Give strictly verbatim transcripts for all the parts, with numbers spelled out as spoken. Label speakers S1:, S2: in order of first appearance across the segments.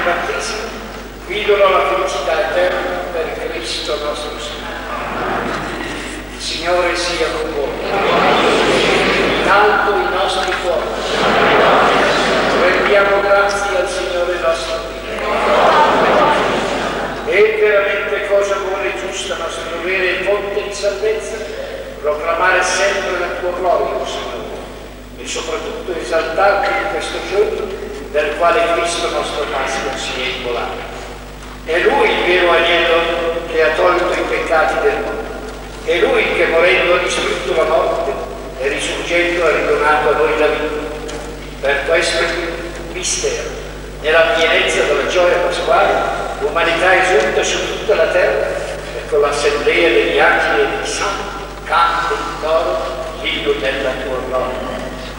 S1: battesimo guidano la felicità eterna per Cristo nostro Signore. Il Signore sia con voi. In alto i nostri cuori. Rendiamo grazie al Signore nostro Dio. È veramente cosa buona e giusta, nostro dovere e fonte di salvezza, proclamare sempre la tua gloria, o Signore, e soprattutto esaltarti in questo giorno nel quale Cristo nostro Pasqua si è immolato. È Lui il vero agnello che ha tolto i peccati del mondo. È Lui che, morendo, ha distrutto la morte e risorgendo ha ridonato a noi la vita. Per questo mistero, nella pienezza della gioia pasquale, l'umanità esulta su tutta la terra e con l'assemblea degli angeli e dei santi canta in coro l'inno della tua gloria.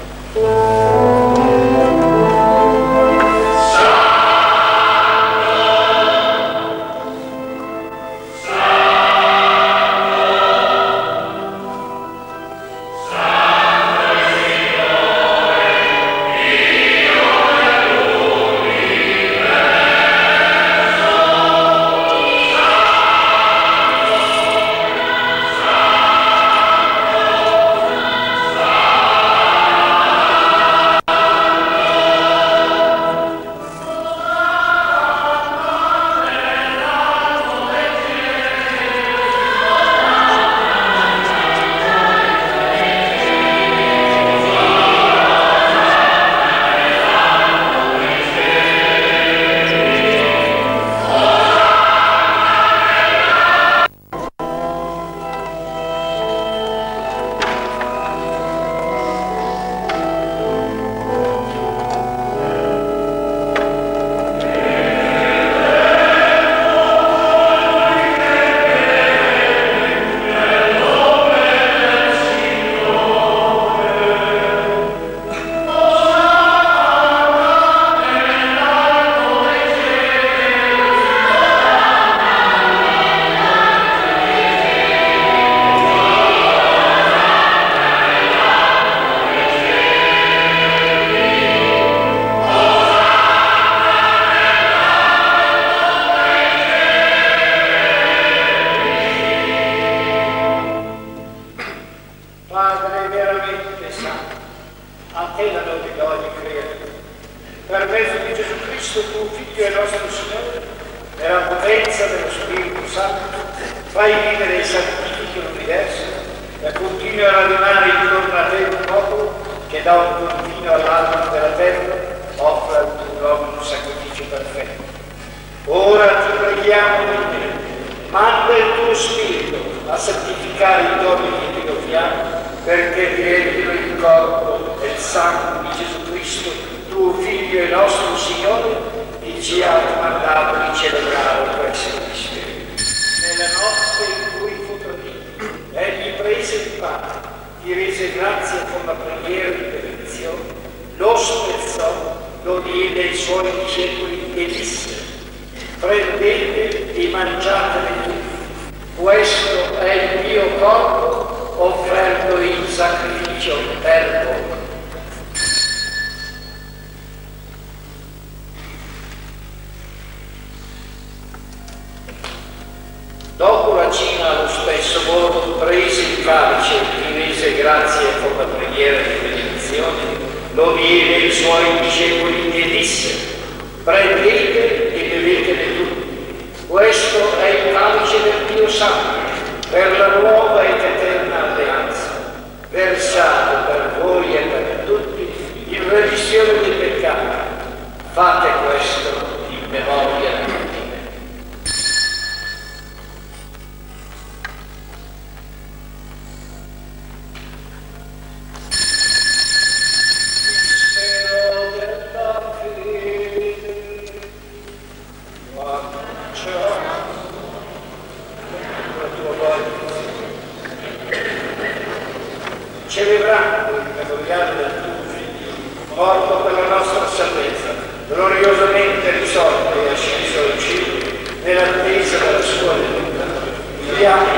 S2: Celebrando il memoriale del tuo figlio, morto per la nostra salvezza, gloriosamente risorto e asceso al cielo, nell'attesa della sua venuta, viviamo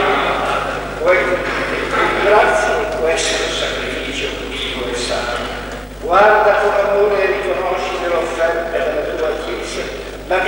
S2: grazie a questo sacrificio vivo e santo. Guarda con amore e riconosci nell'offerta della tua Chiesa la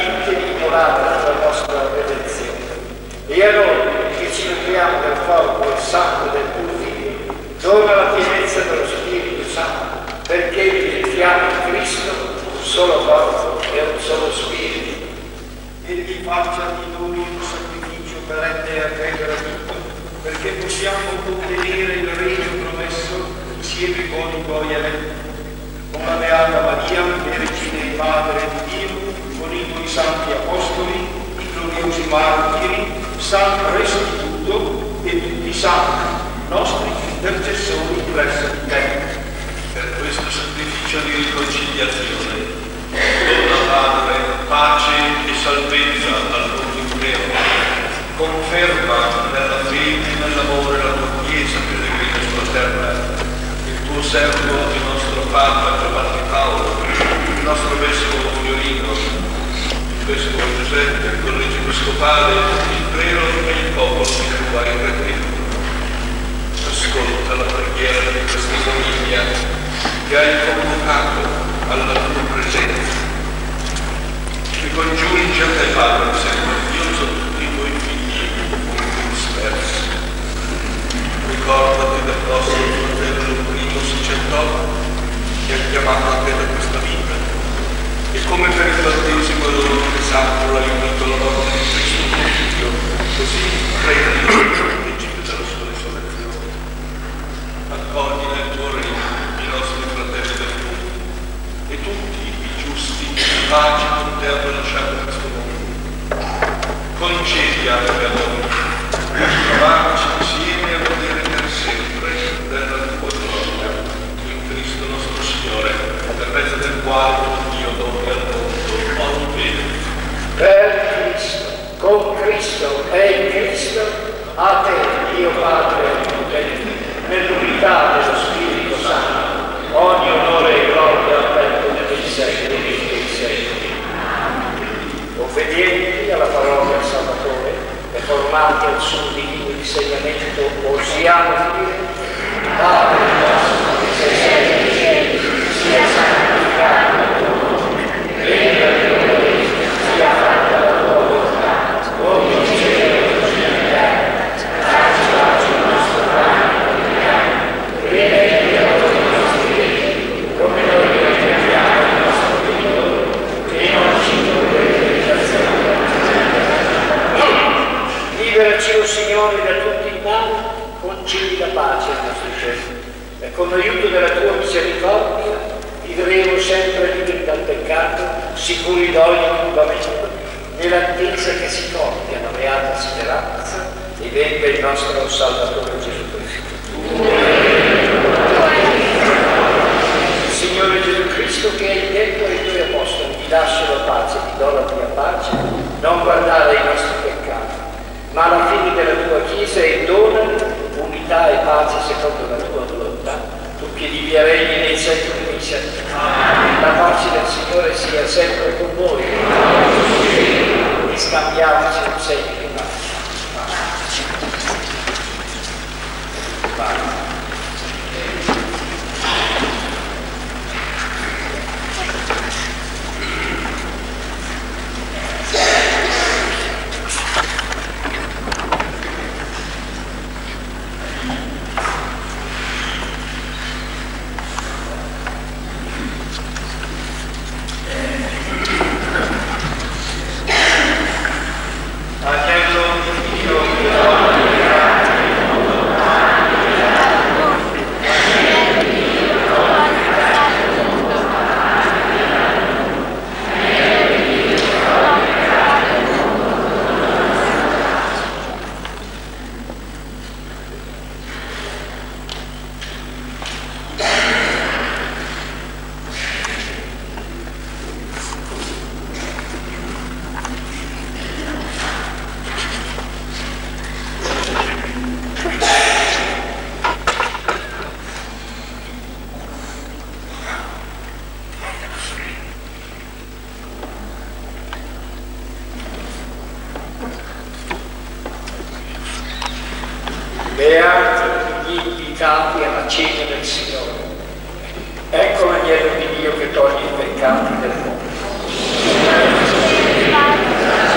S1: immacolata della nostra redenzione. E a noi che ci nutriamo del corpo e sangue del tuo Figlio, dona la pienezza dello Spirito Santo, perché diventiamo in Cristo un solo corpo e un solo Spirito.
S2: Egli faccia di noi un sacrificio perenne a credere a tutto, perché possiamo ottenere il regno promesso insieme con i tuoi eletti. Con la Beata Maria, Vergine e Madre di Dio, con i tuoi santi apostoli, i gloriosi martiri, San Restituto e tutti i santi, nostri intercessori presso di te.
S3: Per questo sacrificio di riconciliazione, dona Padre, pace e salvezza al mondo intero. Conferma nella fede e nell'amore la tua Chiesa pellegrina sulla terra, il tuo servo, il nostro Papa Giovanni Paolo, il nostro Vescovo Fiorino, il Vescovo Giuseppe, il Collegio Episcopale, il Clero e il popolo che tu hai redetto. Ascolta la preghiera di questa famiglia che hai convocato alla tua presenza. Ricongiungi a te, Padre misericordioso, tutti i tuoi figli dispersi. Ricordati del nostro fratello primo sacerdote che ha chiamato a te da questa vita e come per il battesimo dolore sacro hai unito la morte di Cristo tuo Figlio, così prendi il principio della sua risurrezione. Accogli nel tuo regno i nostri fratelli del mondo e tutti i giusti in pace con te hanno lasciato questo mondo. Concedi anche a noi di trovarci insieme a godere per sempre della tua gloria in Cristo nostro Signore, per mezzo del quale tu Dio doni al mondo ogni bene.
S1: Per Cristo, con Cristo e in Cristo, a te, Dio Padre Onnipotente, nell'unità dello Spirito Santo, ogni onore e gloria perpetua nei secoli dei secoli. Obbedienti alla parola del Salvatore e formati al suo divino insegnamento, osiamo dire: Padre nostro che sei nei cieli, sia santificato il tuo nome, venga il tuo regno, sia fatta la tua volontà, come in cielo così in terra. Dacci il nostro pane quotidiano, rimetti a noi i nostri debiti, come noi rimettiamo ai nostri debitori, e non ci indurre in tentazione, liberaci, o Signore, da tutti i mali, concedi la pace ai nostri giorni, e con l'aiuto della tua misericordia vivremo sempre liberi dal peccato, sicuri da ogni turbamento, nell'attesa che si compia la beata speranza e venga il nostro Salvatore Gesù Cristo. Signore Gesù Cristo, che hai detto ai tuoi apostoli: ti lascio la pace, ti do la mia pace, non guardare ai nostri peccati, ma alla fine della tua Chiesa, e dona unità e pace secondo la tua volontà, tu che vivi e regni nei secoli dei secoli. La pace del Signore sia sempre con voi e scambiamoci un segno di pace. Pace. Beati gli invitati alla cena del Signore. Ecco l'agnello di Dio che toglie i peccati del mondo.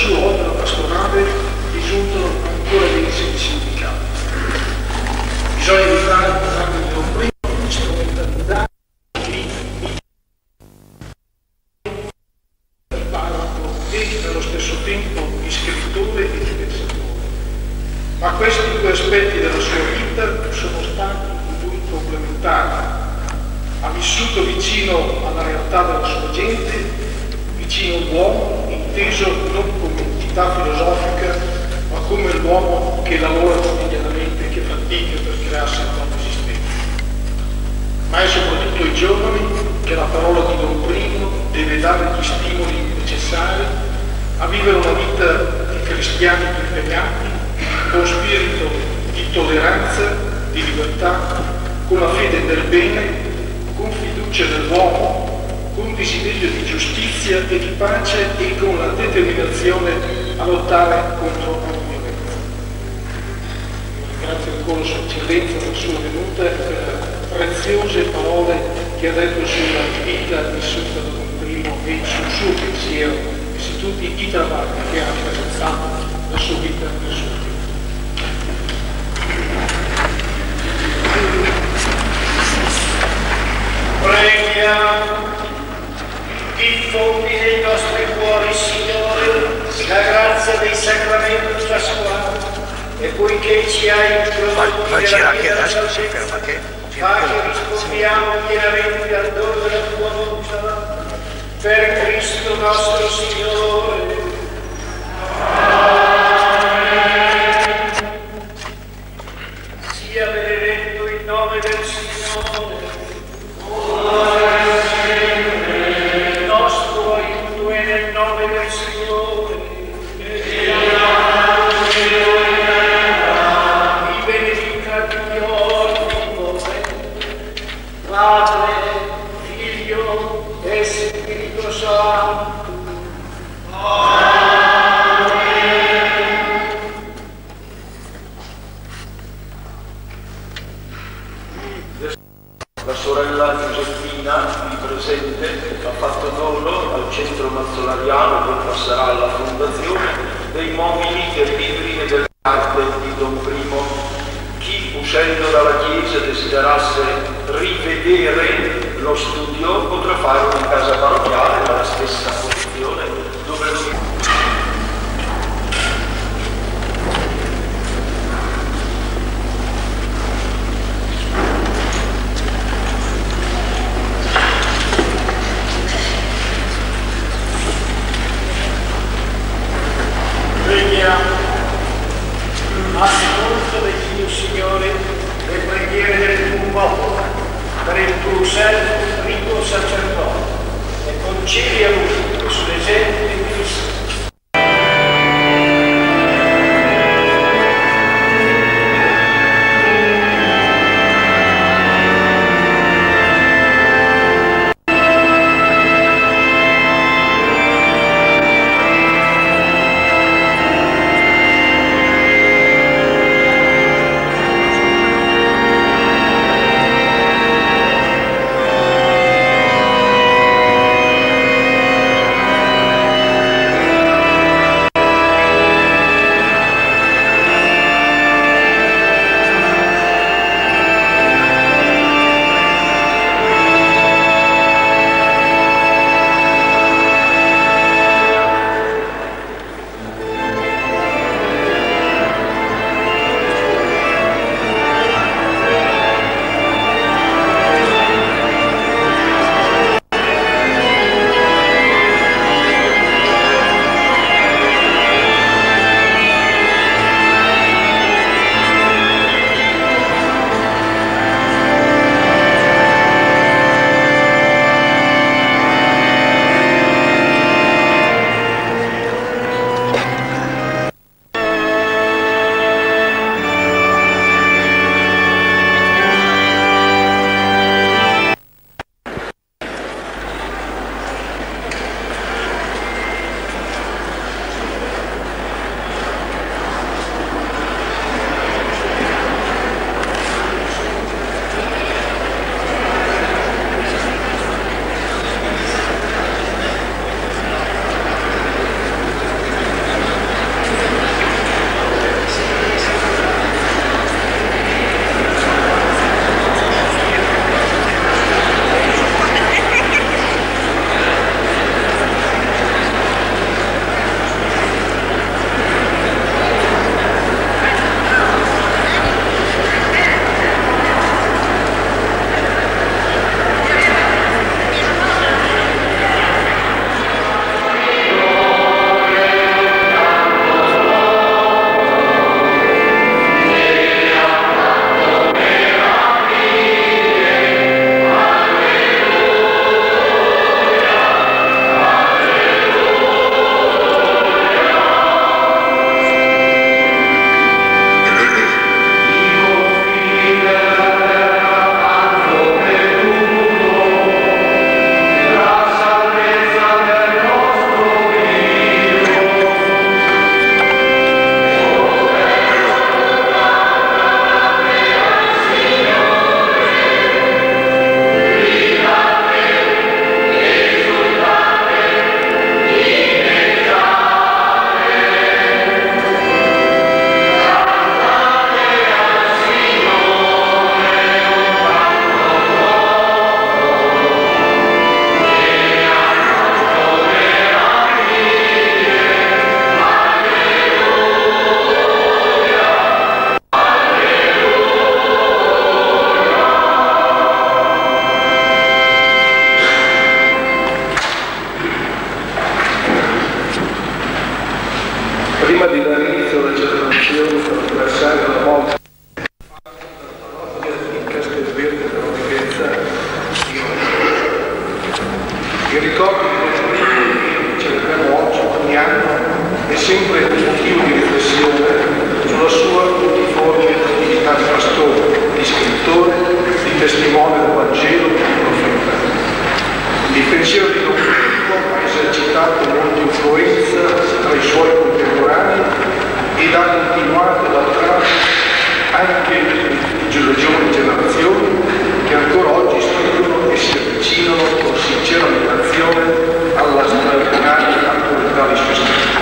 S4: sua opera pastorale risultano ancora dense di significato. Bisogna evitare di usare il Don Primo come strumentalità di parroco e nello stesso tempo di scrittore e di pensatore. Ma questi due aspetti della sua vita sono stati di lui complementari. Ha vissuto vicino alla realtà della sua gente, vicino all'uomo, inteso non come entità filosofica, ma come l'uomo che lavora quotidianamente, che fatica per crearsi il proprio sistema. Ma è soprattutto ai giovani che la parola di Don Primo deve dare gli stimoli necessari a vivere una vita di cristiani impegnati, con spirito di tolleranza, di libertà, con la fede nel bene, con fiducia nell'uomo, con desiderio di giustizia e di pace e con la determinazione a lottare contro la violenza. Ringrazio ancora Sua Eccellenza per la sua venuta e per le preziose parole che ha detto sulla vita vissuta da Don Primo e sul suo pensiero e su tutti i travagli che ha realizzato la sua vita e la sua vita.
S1: Preghiamo, diffondi nei nostri cuori, Signore, la grazia dei sacramenti pasquali, e poiché ci hai introdotto nella vita della salvezza, fa che rispondiamo pienamente al dono della tua volontà, per Cristo nostro Signore. Amen. Sia benedetto il nome del Signore. Il nostro aiuto è nel nome del Signore. Vi benedica Dio Onnipotente, Padre, Figlio e Spirito Santo. Amen.
S2: La sorella Giuseppina, qui presente, ha fatto dono al centro mazzolariano che passerà alla fondazione dei mobili, dei libri e delle carte di Don Primo. Chi uscendo dalla chiesa desiderasse rivedere lo studio potrà fare una casa parrocchiale dalla stessa posizione dove lo
S1: Ascolta del Dio Signore le preghiere del tuo popolo, per il tuo servo ricco sacerdote, e concedi a lui sull'esempio di Cristo.
S4: Il ricordo di Don Primo, che celebriamo oggi, ogni anno, è sempre un motivo di riflessione sulla sua multiforme attività di pastore, di scrittore, di testimone del Vangelo e di profeta. Il pensiero di Don Primo ha esercitato molta influenza tra i suoi contemporanei ed ha continuato ad attrarre anche le giovani generazioni che ancora oggi studiano e si avvicinano con sincera ammirazione alla straordinaria autorità dei suoi scritti.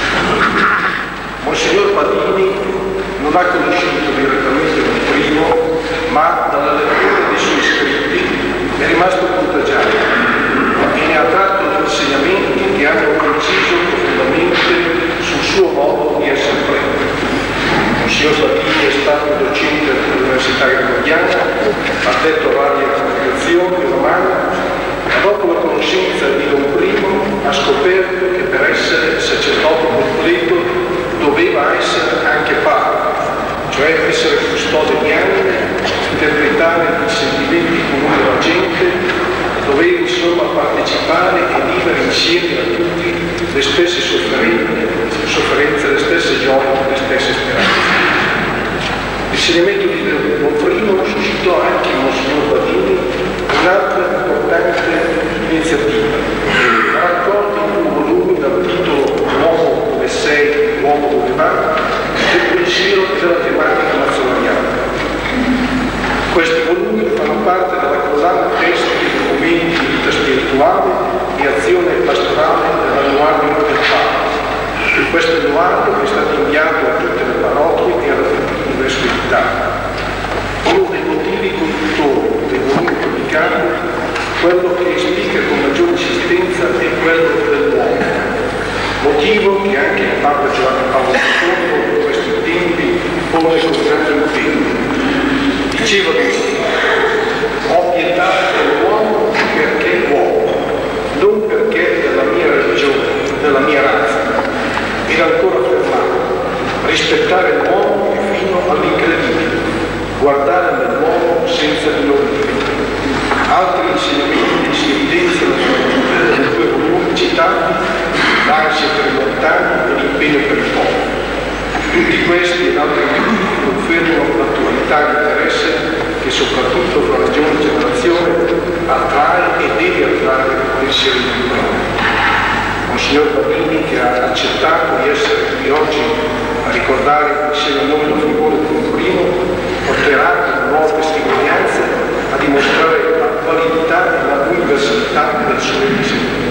S4: Monsignor Badini non ha conosciuto direttamente Don Primo, ma dalla lettura dei suoi scritti è rimasto contagiato e ne ha tratto insegnamenti che hanno inciso profondamente sul suo modo di essere prete. Monsignor Badini è stato docente all'Università Gregoriana, ha detto varie comunicazioni romane, ma dopo la conoscenza di Don Primo ha scoperto che per essere sacerdote completo doveva essere anche padre, cioè essere custode di anime, interpretare i sentimenti comuni della gente, doveva insomma partecipare e vivere insieme a tutti le stesse sofferenze, sofferenze le stesse gioie, le stesse speranze. L'insegnamento di Don Primo suscitò anche in Monsignor Badini un'altra importante iniziativa, ha raccolto in un volume dal titolo L'uomo dove sei, l'uomo dove va, del pensiero della tematica mazzolaniana. Questi volumi fanno parte della collana testi di documenti di vita spirituale e azione pastorale dell'annuario del Papa. Questo annuario è stato inviato a tutte le parrocchie e alle università. Uno dei motivi conduttori dei volumi pubblicati, quello che spiega con maggiore insistenza, è quello dell'uomo. Motivo che anche il Papa Giovanni Paolo secondo in questi tempi pone con grande impegno. Diceva così: ho pietà dell'uomo perché è uomo, non perché è della mia religione, della mia razza. Ed ancora affermato, rispettare l'uomo fino all'incredibile, guardare nell'uomo senza di loro limiti. Altri insegnamenti si evidenziano nei due volumi citati, l'ansia per i lontani e l'impegno per il popolo. Tutti questi ed altri motivi confermano l'attualità e l'interesse che soprattutto fra la giovane generazione attrae e deve attrarre il pensiero di Dio. Monsignor Badini, che ha accettato di essere qui oggi a ricordare insieme a noi la figura di Don Primo, porterà con nuove testimonianze a dimostrare la validità e la universalità del suo insegnamento.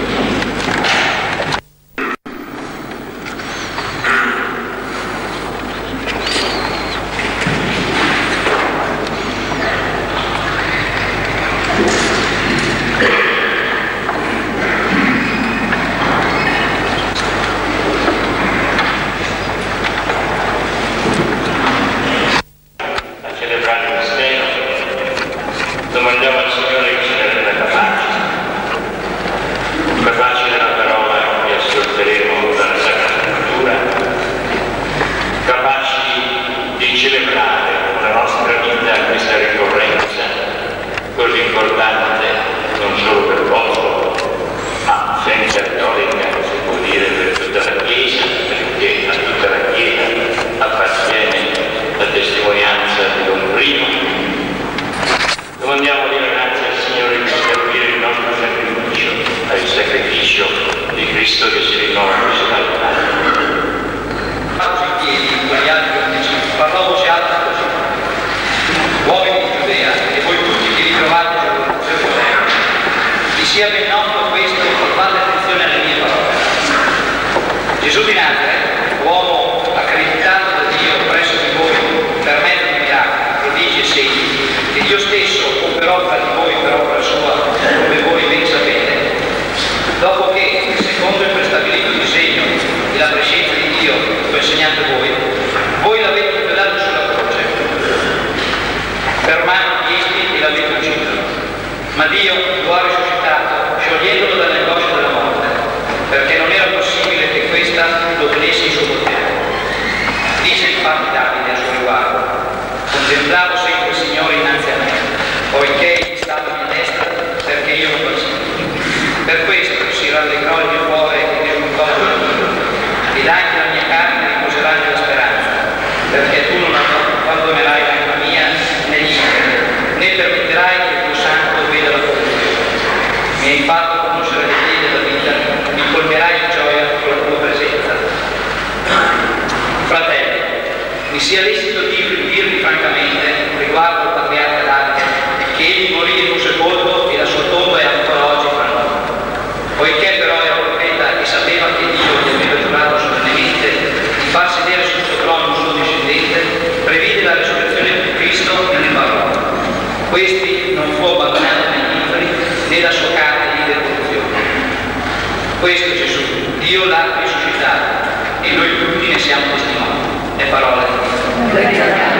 S5: Ma Dio lo ha risuscitato sciogliendolo dall'angoscia della morte, perché non era possibile che questa lo tenesse in suo potere. Dice infatti Davide a suo riguardo: contemplavo sempre il Signore innanzi a me, poiché egli sta alla mia destra, perché io non consiglio. Per questo hai fatto conoscere le vie della vita, mi colmerai di gioia con la tua presenza. Fratelli, mi sia lecito dirvi, dirvi francamente, riguardo al patriarca Davide, che egli morì in un sepolcro e la sua tomba è ancora oggi fra noi. Poiché però era profeta e sapeva che Dio gli aveva giurato solennemente di far sedere sul suo trono un suo discendente, previde la risurrezione di Cristo nelle parole. Questi non fu abbandonato negli inferi, né la sua carne vide corruzione. Questo Gesù, Dio l'ha risuscitato e noi tutti ne siamo testimoni. È parola di Dio.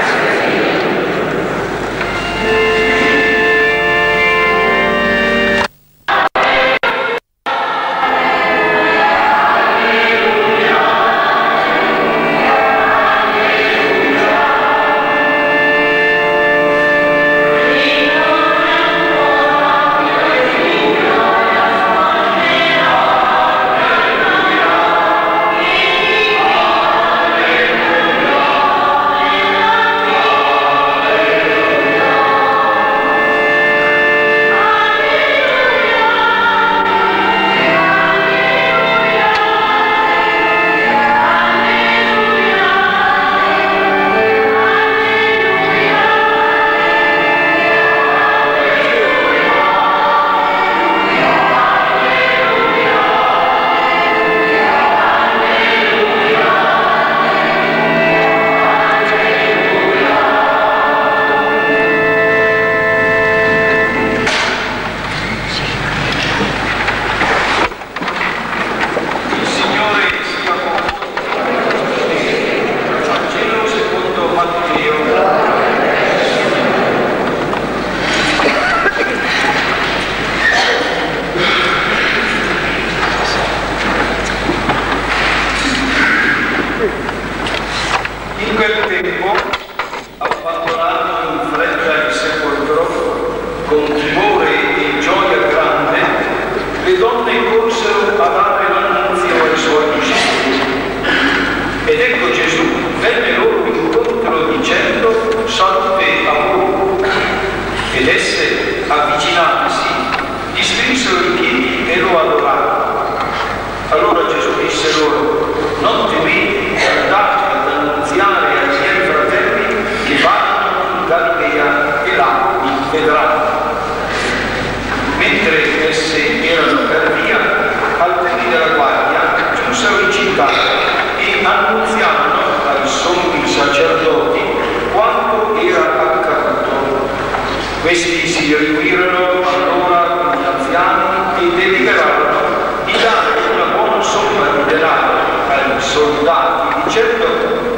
S2: Questi si riunirono allora con gli anziani e deliberarono di dare una buona somma di denaro ai soldati, dicendo: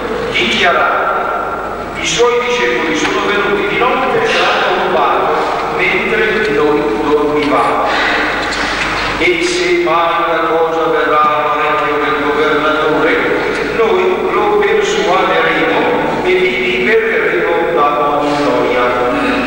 S2: dichiarate, i suoi discepoli sono venuti di notte e l'hanno rubato mentre noi dormivamo. E se mai una cosa verrà all'orecchio del governatore, noi lo persuaderemo e vi libereremo da ogni noia.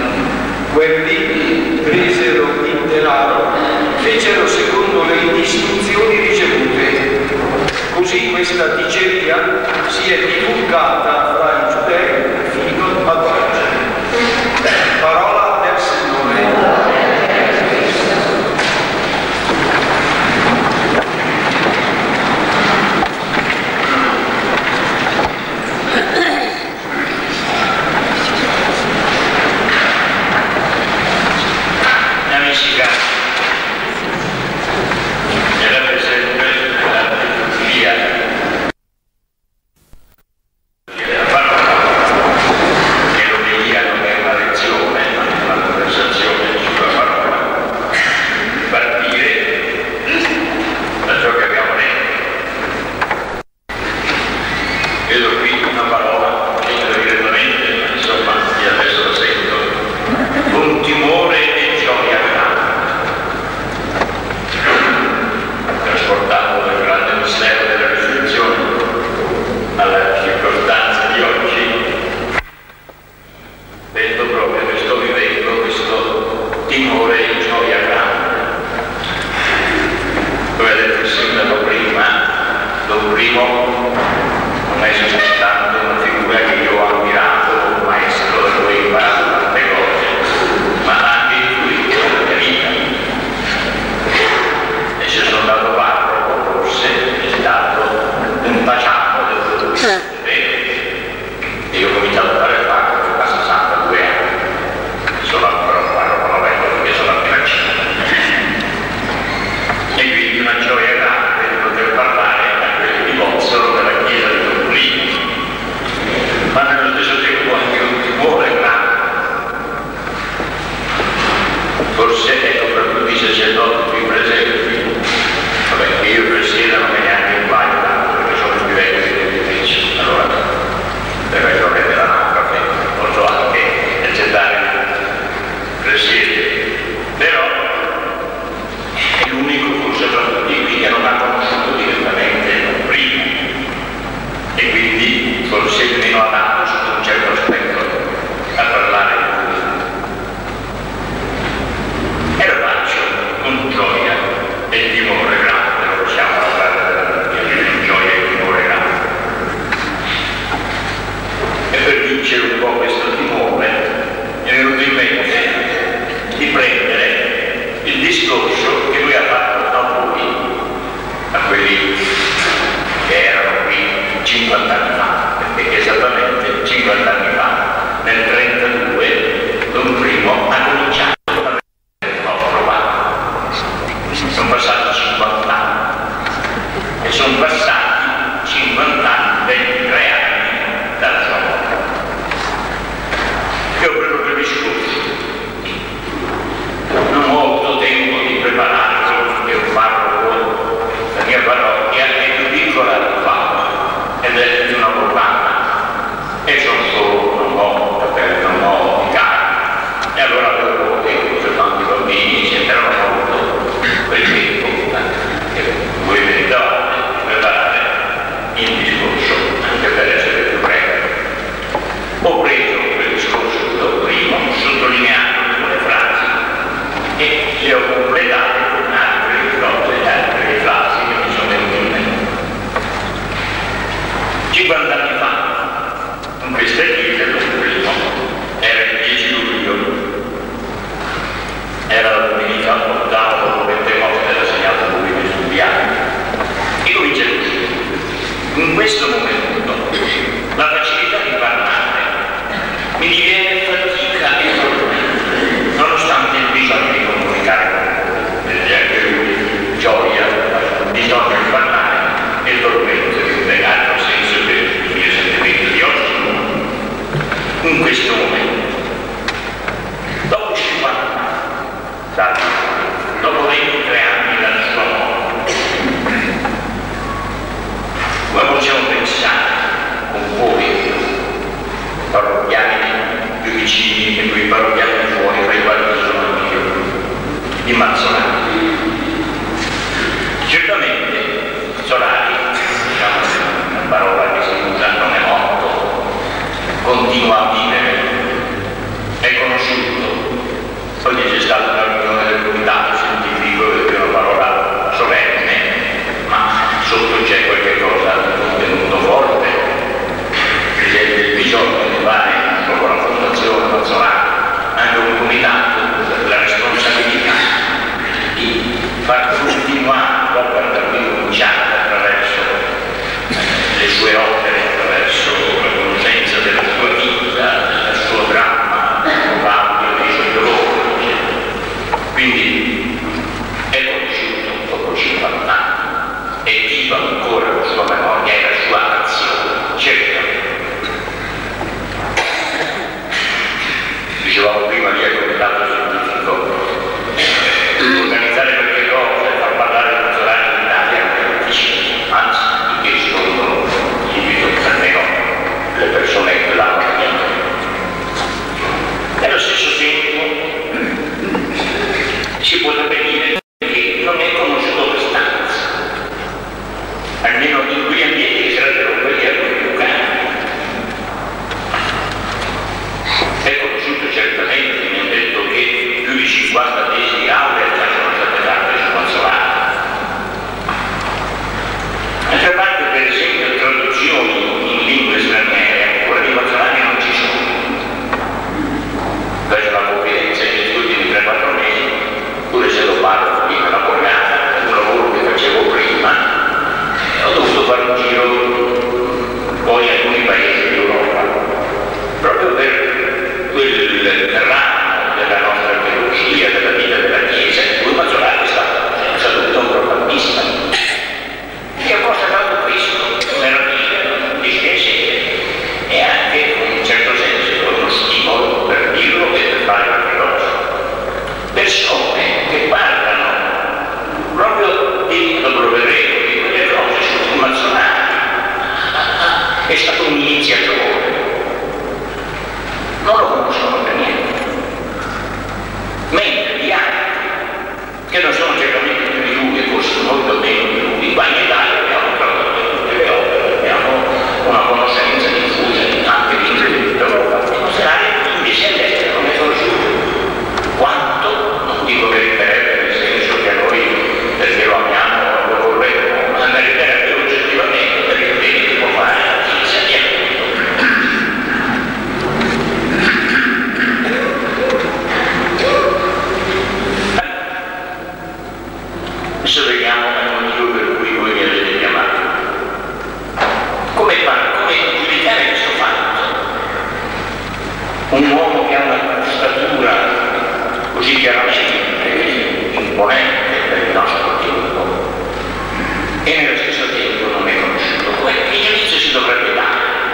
S2: Quelli presero il denaro, fecero secondo le istruzioni ricevute. Così questa diceria si è divulgata fra i giudei fino ad oggi. Parola del Signore.
S6: cinquanta anni fa, in questa chiesa, il primo, era il dieci luglio, era la domenica ottava dopo Pentecoste, era segnato lui sul piano. E comincia così. In questo momento la facilità di parlare mi diviene fatica e problema, nonostante il bisogno di comunicare con voi, perché anche lui gioia, bisogno di parlare e tormento di un legato senso per il mio sentimento di oggi. In questo momento, dopo cinquanta anni, dopo ventitré anni dalla sua morte, come possiamo pensare con voi, parrocchiani più vicini e quei parrocchiani fuori, tra i quali sono io, di Mazzolani? Certamente Solari, diciamo una parola che si usa, non è morto, continua a vivere, è conosciuto. Oggi c'è stata una riunione del comitato scientifico che è una parola solenne, ma sotto c'è qualche cosa di contenuto forte. C'è il bisogno di fare proprio la fondazione Mazzolani, anche un comitato, la responsabilità di far continuare l'opera da cui cominciata attraverso le sue opere, attraverso la conoscenza della sua vita, del suo dramma, l'audio dei suoi dolori. Quindi è conosciuto dopo cinquanta anni, è viva ancora la sua memoria e la sua azione, certamente. Dicevamo prima di comitato scientifico, organizzare qualche cosa e far parlare il Mazzolani in Italia è difficile, anzi, che sono invito almeno le persone che l'hanno capito. Nello stesso tempo si potrebbe dire che non è conosciuto abbastanza, almeno in quegli ambienti che sarebbero quelli a cui più cari. È conosciuto certamente, mi hanno detto che più di cinquanta tesi di laurea già sono state fatte su Mazzolani. D'altra parte, per esempio, traduzioni in lingue straniere ancora di Mazzolani non ci sono. Faccio una confidenza che negli ultimi tre quattro mesi, pur essendo parlo di una borgata, un lavoro che facevo prima, ho dovuto fare un giro poi in alcuni paesi d'Europa, proprio per quel ramo della nostra teologia, della vita della Chiesa, in cui Mazzolani è stato senza dubbio un protagonista. E ho constatato questo, meraviglia, dispiacere e anche in un certo senso uno stimolo per dirlo e per fare qualche cosa. Persone che parlano proprio di, lo vedremo, di quelle cose su cui Mazzolani è stato un iniziatore. Non lo conoscono per niente, mentre gli altri, che non sono certamente più di lui e forse molto meno di lui, qua in Italia abbiamo tradotto tutte le opere, abbiamo una conoscenza diffusa in tante lingue d'Europa, e Mazzolani invece all'estero non è conosciuto. Quanto, non dico che meriterebbe, nel senso che a noi, perché lo amiamo, lo vorremmo, ma meriterebbe oggettivamente per il bene che può fare la Chiesa e a adesso vediamo il motivo per cui voi mi avete chiamato. Come, come giudicare questo fatto? Un uomo che ha una statura così chiaramente imponente per il nostro tempo e nello stesso tempo non è conosciuto. Come che giudizio si dovrebbe dare?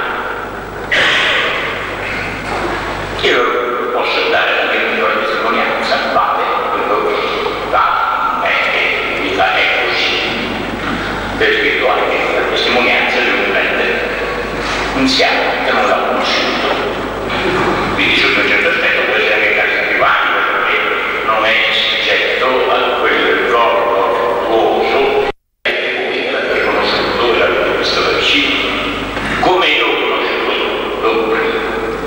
S6: Io posso dare la mia migliore testimonianza, vale quello che va. È così, perché tu anche la testimonianza di un prete iniziale che non l'ha conosciuto, quindi sotto un certo aspetto può essere anche casi privati, perché non è soggetto a quel ricordo virtuoso che l'avete conosciuto e l'avete visto da vicino, come io ho conosciuto dopo prima.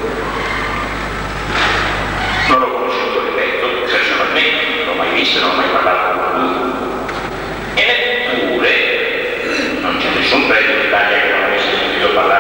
S6: Non l'ho conosciuto, ripeto, personalmente, non l'ho mai visto, non ho mai parlato con lui. E neppure non c'è nessun prete in Italia che non avesse sentito parlare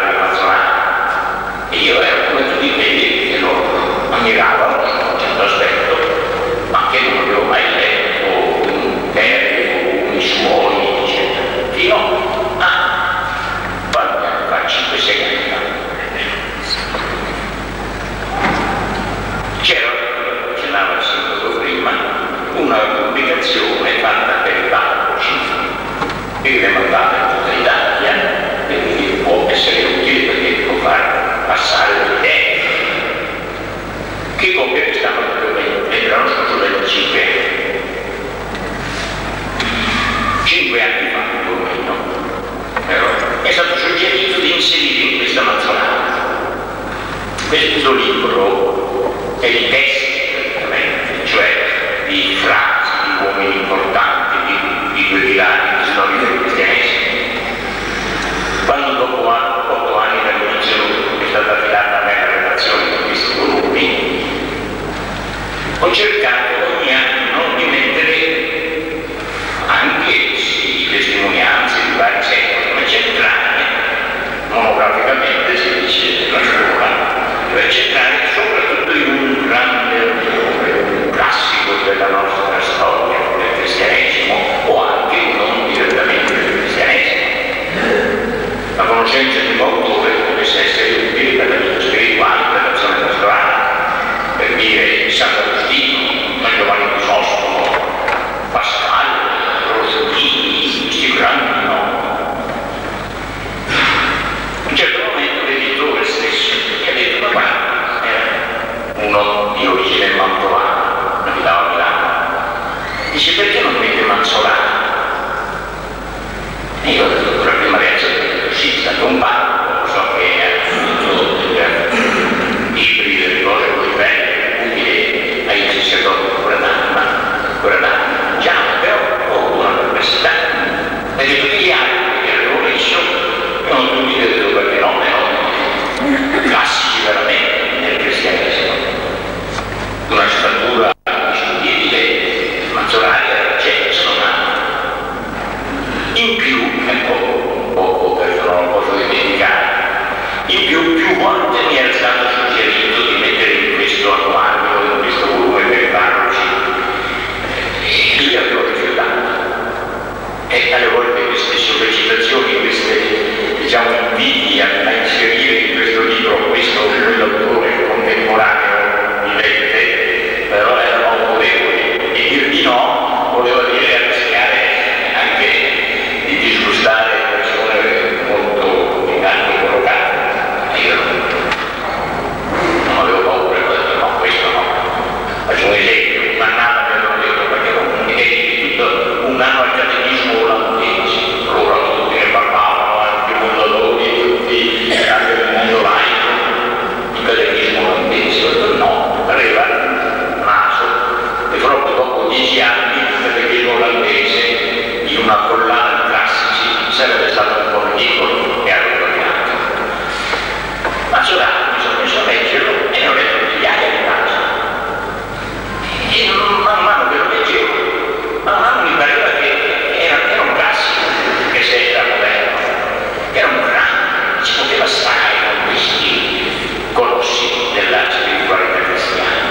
S6: pubblicazione fatta per il Banco Cifri, che viene mandata in tutta l'Italia e quindi può essere utile perché può far passare le idee. Che copia che stanno praticamente erano solo venticinque anni. Cinque anni fa, più o meno, però è stato suggerito di inserire in questa mazzolata questo libro è di testi praticamente, cioè di frasi di uomini importanti, di, di due pilari di storia del cristianesimo. Quando dopo otto anni dall'inizio è stata affidata a me la redazione di questi volumi, ho cercato ogni anno di mettere anche sì, testimonianze di vari secoli, ma centrare monograficamente, si dice, la scuola, per centrare soprattutto in un grande autore, un classico della nostra storia del cristianesimo o anche non direttamente del cristianesimo. La conoscenza di un autore potesse essere utile per la vita spirituale, per l'azione pastorale, per dire Sant'Agostino, San Giovanni Crisostolo, Pascal, Rosellini, questi grandi nomi. A un certo momento l'editore stesso mi ha detto: ma guarda, era uno di origine mantovana, abitava a Milano, dice: perché non mette Manzolani? E io ho detto: la prima reazione è così, è stato un parco, so che ha finito libri delle cose così belle, utili ai sacerdoti ancora d'anima, ancora d'anima, già, però ho avuto una perplessità, perché tutti gli altri che avevo messo non tutti detto qualche nome, no? Classici veramente nel cristianesimo, una statura discutibile, Manzolani era Jackson, in più, ecco, poco questo non lo posso dimenticare, in più più volte mi era stato suggerito di mettere in questo annuario, in questo volume per i parroci, e io avevo rifiutato. E alle volte queste sollecitazioni, queste, diciamo, inviti a, a inserire in questo libro questo o quell'autore contemporaneo vivente, però erano autorevoli, e dir di no voleva dire rischiare anche di disgustare persone molto intanto collocate. E io non avevo paura, ho detto no, questo no. Faccio un esempio, un annata mi hanno detto, perché non è tutto un anno accademicismo olandese, loro tutti ne parlavano, anche i fondatori, tutti, anche nel mondo laico, l'accademicismo olandese. Ho detto no, aveva il naso, e proprio dopo dieci anni, perché l'olandese in una collana di classici sarebbe stato un po' ridicolo e avevo guardato. Ma soltanto mi sono messo a leggerlo e ne ho letto migliaia di pagine. E man mano che lo leggevo, man mano mi pareva che era, era un classico, che se era moderno, era un grande, si poteva stare con questi colossi della spiritualità cristiana.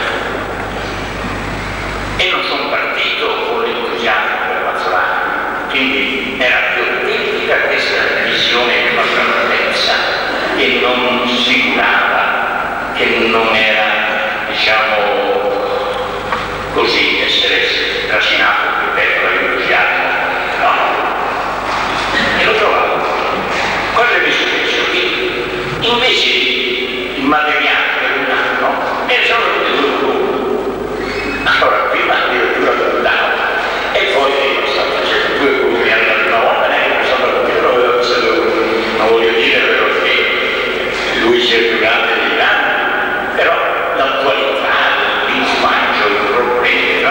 S6: E non sono partito con l'entusiasmo per Manzolani, quindi era più autentica questa visione di una grandezza che non si curava, che non era, diciamo, così, essere trascinato ripeto dall'entusiasmo, no, e l'ho trovato. Cosa mi è successo? Che invece il materiale per un anno ne sono venuti due volumi. Allora prima addirittura guardavo e poi stavo facendo due volumi alla prima volta, neanche mi sono capito, non avevo visto due volumi, non voglio dire però che lui sia più grande degli anni, però l'attualità, il linguaggio, i problemi,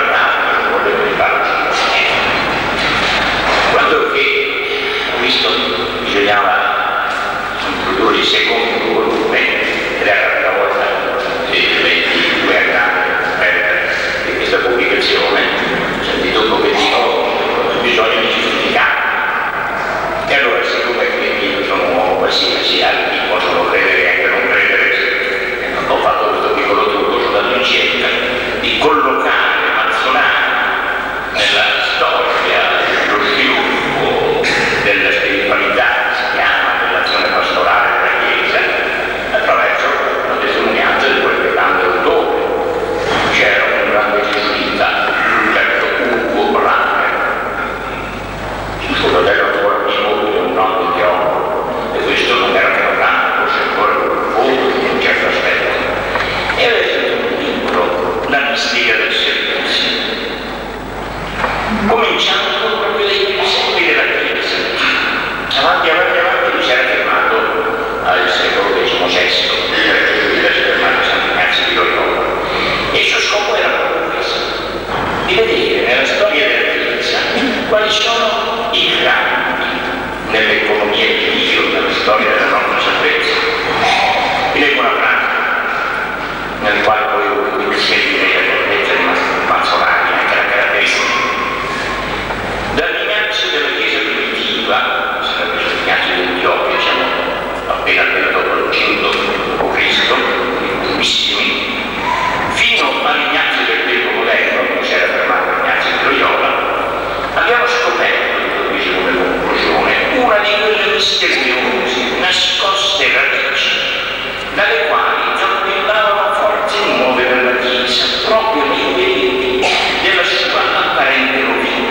S6: cominciando proprio dai principi della Chiesa. Avanti, avanti, avanti, si era fermato al secolo diciannovesimo, si era fermato a Sant'Ignazio di Loyola. E il suo scopo era proprio questo, di vedere nella storia della Chiesa quali sono i grandi nell'economia di Dio, nella storia della nostra salvezza. Vi leggo una frase nel quale poi vi sentire la correttezza di Mazzolani, anche la caratteristica. Dall'Ignazio della Chiesa primitiva, sarebbe l'Ignazio di Antiochia, diciamo, appena dopo lo cinto dopo Cristo, primissimi, fino all'Ignazio del tempo moderno, che si era fermato l'Ignazio di Loyola, abbiamo scoperto, dice come conclusione, una di quelle misteriose, nascoste radici, dalle quali zoppillavano forze nuove per la Chiesa, proprio nei periodi della sua apparente rovina.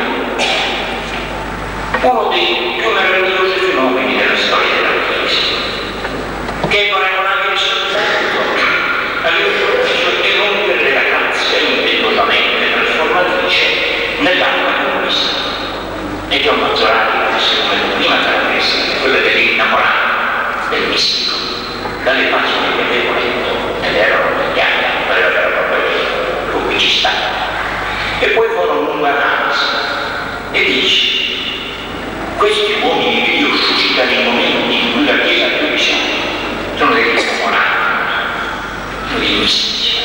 S6: Uno dei più meravigliosi fenomeni della storia della Chiesa, che è paragonabile soltanto all'improvviso erompere la grazia impetuosamente trasformatrice nell'anima comunista. E John Mazzolani la disse come prima caratteristica, quella dell'innamorato, del mistico, dalle pagine che avevo letto, ed erano migliaia, ma era proprio pubblicità. E poi furono un'analisi e dice: questi uomini che Dio suscita nei momenti in cui la Chiesa ha più bisogno sono degli innamorati, sono dei mistici.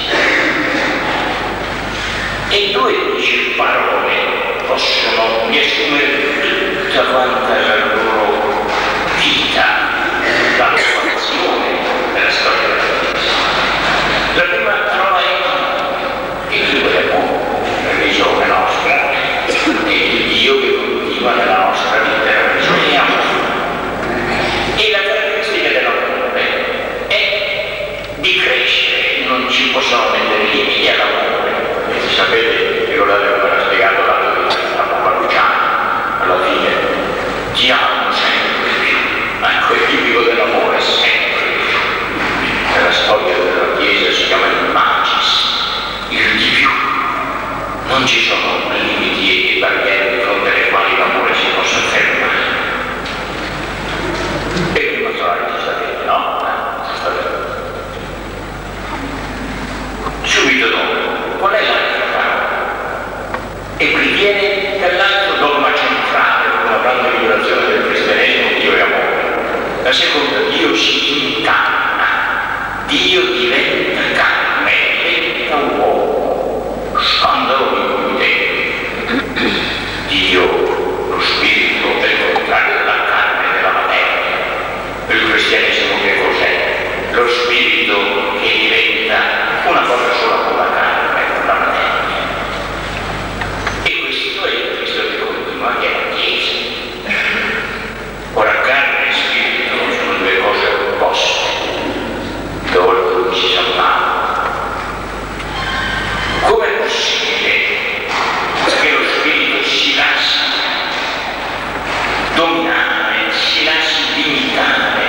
S6: E due dice parole possono riassumere tutta quanta la loro vita, la loro azione nella storia della Chiesa. La prima parola è che Dio è buono, la religione nostra, e il Dio che continua nella nostra vita, la religione è amore. E la caratteristica dell'amore è di crescere, non ci possono mettere limiti all'amore. E sapete, ricordate come era spiegato l'altro di Papa Luciano, alla fine, ti amo sempre di più, ecco il tipico dell'amore è sempre di più. Nella storia della Chiesa si chiama il magis, il di più. Non ci sono limiti e barriere di fronte alle quali l'amore si possa fermare. E prima Mazzolani ci sapete, no? Si sta vedendo. Subito dopo, qual è l'altra parola? E qui viene dall'altro dogma centrale, una grande rivelazione del cristianesimo: Dio è amore. La seconda, Dio si incarna, Dio diventa carne, diventa uomo, scandalo inquietante. Dio, lo spirito, è il contrario della carne e della materia. Per il cristianesimo che cos'è? Lo spirito che diventa una cosa sola con la carne e con la materia. E questo è il Cristo che continua, che è la Chiesa. Ora, carne e spirito sono due cose opposte, dove lui si salvava. Com'è possibile che lo spirito si lasci dominare, si lasci limitare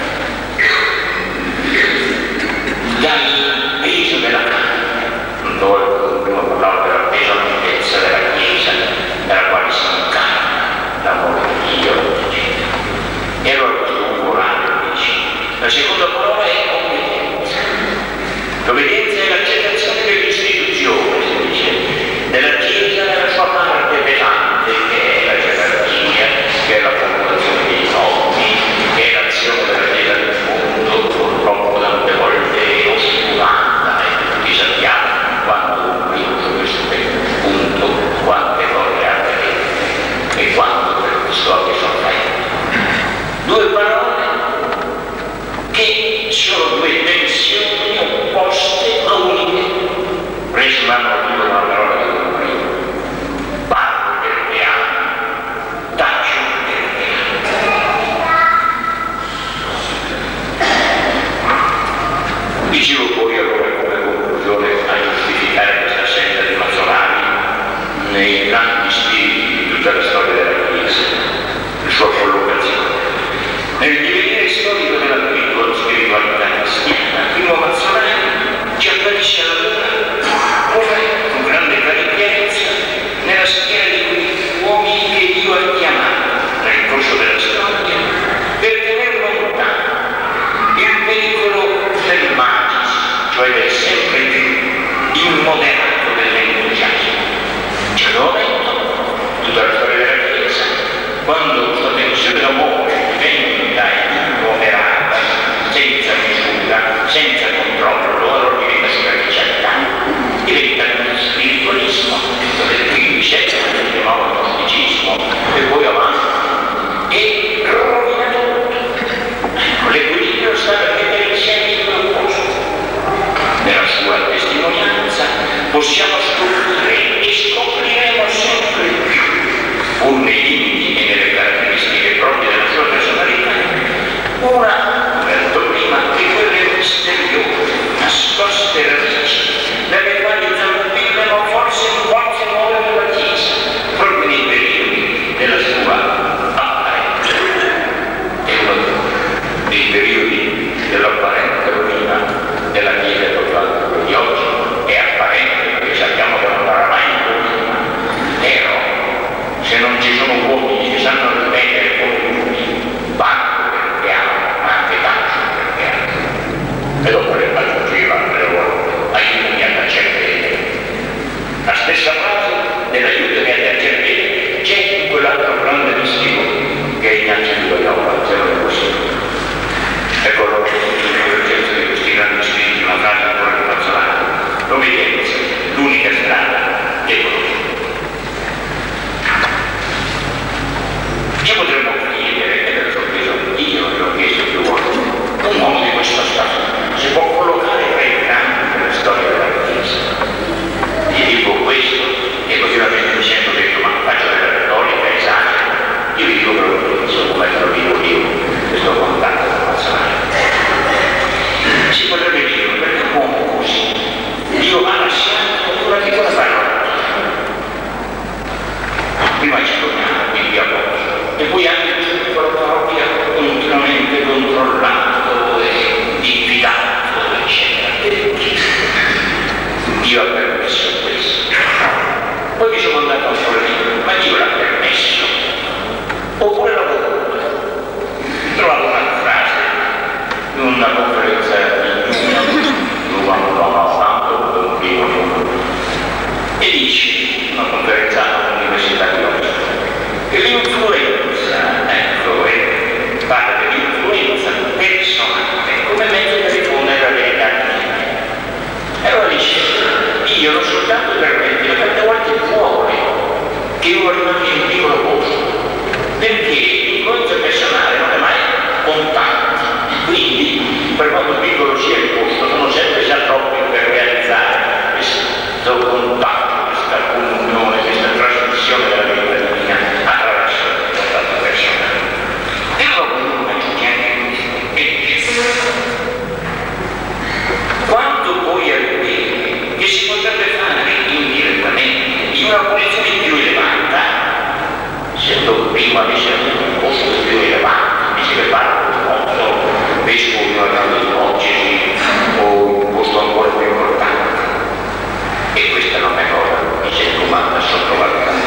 S6: dal peso della carne? Dove prima parlavo della pesantezza della Chiesa, dalla quale si incarna l'amore di Dio, eccetera. E allora questo umorale dice. La seconda parola è obbedienza. L'obbedienza è l'accettazione dell'istituzione, si dice, della Chiesa nella sua parte pesante, che è la gerarchia, che è la formulazione dei normi, che è l'azione della Chiesa del mondo, purtroppo tante volte oscurata, e tutti sappiamo quando qui su questo punto, quante cose ha detto e quanto per questo abbia sofferto. Due parole che sono due tensioni opposte ma unite. Resumano più una parola di cui prima. Parlo perché amo, taccio perché amo. Dicevo poi allora come conclusione a giustificare questa scelta di Mazzolani nei grandi spiriti di tutta la storia della Chiesa, la sua collocazione. Nel divenire storico della spiritualità cristiana, primo Mazzolani ci apparisce alla luna come, con grande chiarezza, nella schiera di cui popolazione d'amore diventa immoderata, senza misura, senza controllo, loro diventa superficialità, diventa spiritualismo, e quindi scende di nuovo il gnosticismo e poi avanti e rovina tutto. Ecco, l'equilibrio sta per mettere insieme i due opposti. Nella sua testimonianza possiamo scoprire e scopriremo sempre più, pur nei limiti e nelle caratteristiche proprie della sua personalità, una, come ho detto prima, di quelle misteriose, nascoste radici, dalle quali zampillano forse in qualche modo della Chiesa, proprio nei periodi della sua apparenza. E uno dei periodi dell'apparente rovina della Chiesa totale di oggi è apparente, perché sappiamo che non sarà mai in rovina. Però, se non ci sono uomini che sanno ripetere come lui, vanno per piano, ma anche tanto per piano. E dopo le aggiungeva tre volte, aiutami a tacere bene. La stessa frase dell'aiutami a tacere bene c'è in quell'altro grande mistico che è Ignazio di Loyola, se non è possibile. Ecco l'urgenza di questi grandi spiriti, una frase ancora ringraziata. L'obbedienza, l'unica strada è conosciuta. Ci potremmo chiedere, e per sorpreso io l'ho chiesto più volte, un uomo di questo stato si può collocare tra i grandi della storia della Chiesa. Gli dico questo e continuamente mi sento detto, ma faccio della retorica, esagero. Io vi dico però che sono come lo dico io, che sto contando da nazionale. Si potrebbe dire, perché un uomo così, Dio ha lasciato una piccola parola. Prima ci torniamo, quindi a poco. E poi anche questo piccolo parrocchia continuamente controllato e diffidato, eccetera. Perché Dio ha permesso questo? Poi mi sono andato a sorridere, ma Dio l'ha permesso? Oppure l'ha voluto? Ho trovato una frase in una conferenza di Luano Santo, e dice, una conferenza all'Università di Londra, che l'influenza, ecco, è, parla dell'influenza personale come mezzo per diffondere la verità divina. E allora dice, io non soltanto permette, ma tante volte vuole che io rimanga in un piccolo posto, perché l'influenza personale non è mai contatta, quindi per quanto piccolo sia il posto, sono sempre già troppi per realizzare questo contatto, questa comunione, questa trasmissione della verità divina attraverso il contatto personale. E allora comunque aggiunge anche questo, quanto poi è bene che si potrebbe fare indirettamente in una posizione più elevata, se tu prima avessi avuto un posto più elevato, mi si prepara un posto vescovo di una grande diocesi o un posto ancora più importante. E questa non è cosa che si comanda sottovalutata.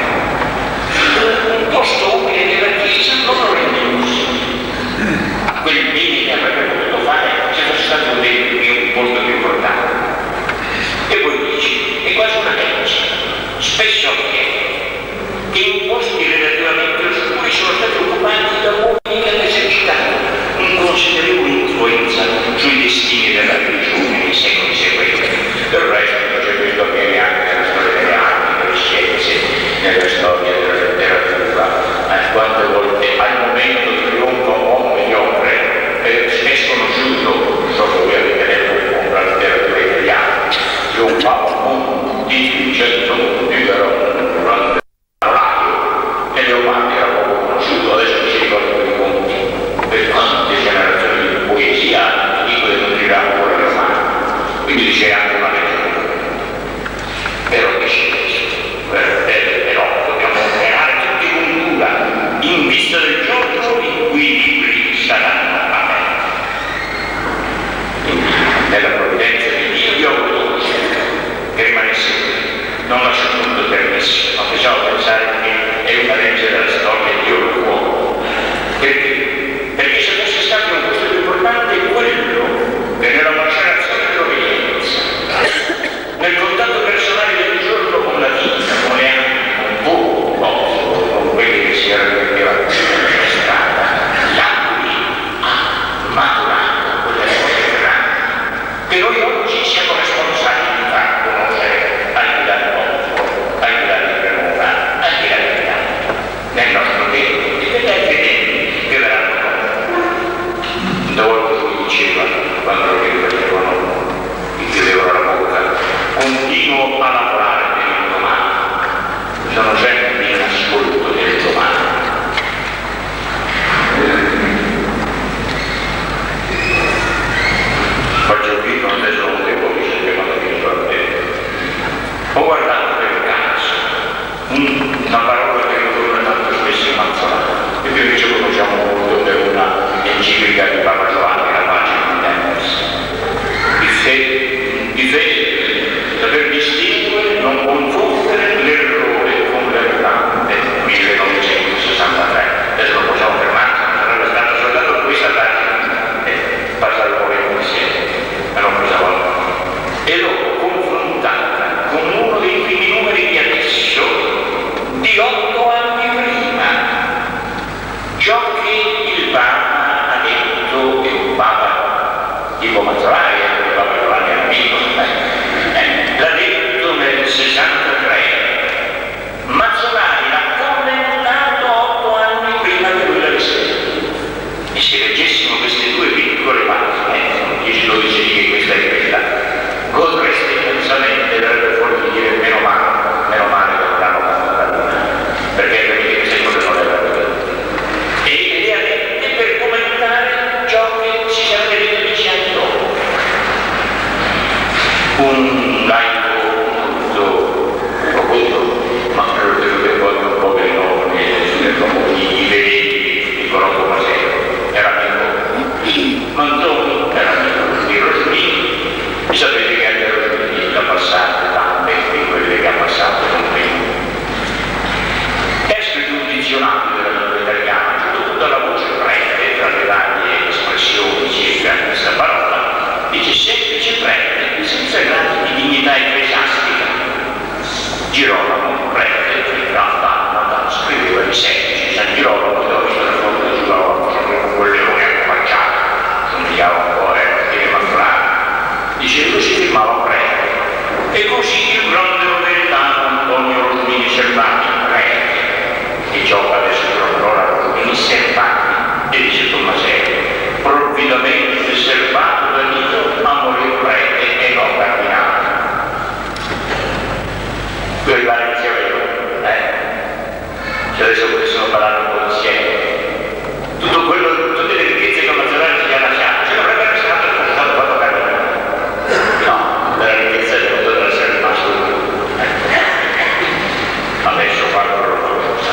S6: Un posto umile della Chiesa non lo rende possibile. A quel bene che avrebbe potuto fare se fosse stato un, un posto più importante. E poi dice, è quasi una legge, spesso avviene che in posti relativamente oscuri sono stati occupati da uomini che hanno esercitato un considerevole influenza sui destini della religione nei secoli seguenti. Del resto c'è questo avviene anche nella storia delle arti, delle scienze, nella storia della letteratura, eh, quante volte al momento trionfa un uomo mediocre eh, è sconosciuto, so che voi avete letto con la letteratura italiana, trionfava un mondo di Vincenzo Montibero durante e Leopardi era poco conosciuto, adesso ci ricordo l'enciclica di Papa Giovanni, la pagina di fede, di fede, saper distinguere, non confondere l'errore con l'errante, millenovecentosessantatré. Adesso non possiamo fermarci, non sarebbe stato soltanto questa pagina e passare un po' insieme, ma non possiamo. E l'ho confrontata con uno dei primi numeri di adesso, di otto anni prima, ciò che il Papa ha detto, e un Papa tipo Mazzolari, il Papa Giovanni Armino, eh, l'ha detto nel sessantatré. Mazzolari l'ha commentato otto anni prima che lui l'avesse detto. E se leggessimo queste due piccole pagine, sono dieci dodici righe, questa è questa, godreste immensamente, verrebbe fuori di dire meno male, meno male che non l'hanno fatto la luna, perché capite queste cose non le avrebbero detto. E le ha dette per commentare ciò che si sarebbe detto dieci anni dopo. Un laico molto profondo, ma credo che poi un po' del nome i vedenti di Corotto Masero, era amico Manzoni, era amico di Rossini, e sapete che anche Rossini l'ha passato tante di quelle che ha passato con me. Testo di un dizionario della lingua italiana, tutta la voce prende tra le varie espressioni circa questa parola, dice semplice prende, senza gradi di dignità ecclesiastica. Girolamo prende, che Rambam scriveva di semplice, San Girolamo, che ho visto la foto di Girolamo, con quel leone accovacciato, somigliava un po' a Stile Mazzolari. Dice così firmava prende. E così il grande novello Antonio Rosmini Servati prende, che gioca adesso ancora Rosmini Servati, e dice Tommaseo, provvidamente servato da Dio a morire prete e non cardinale. Due vari sia vero, eh? Se adesso potessimo parlare un po' insieme, tutto quello, tutte le ricchezze che Mazzolari ci ha lasciato, ce l'avrebbe lasciato e stato fatto cardinale. No, la ricchezza è dovuta essere rimasto lui. Ha messo qualcosa.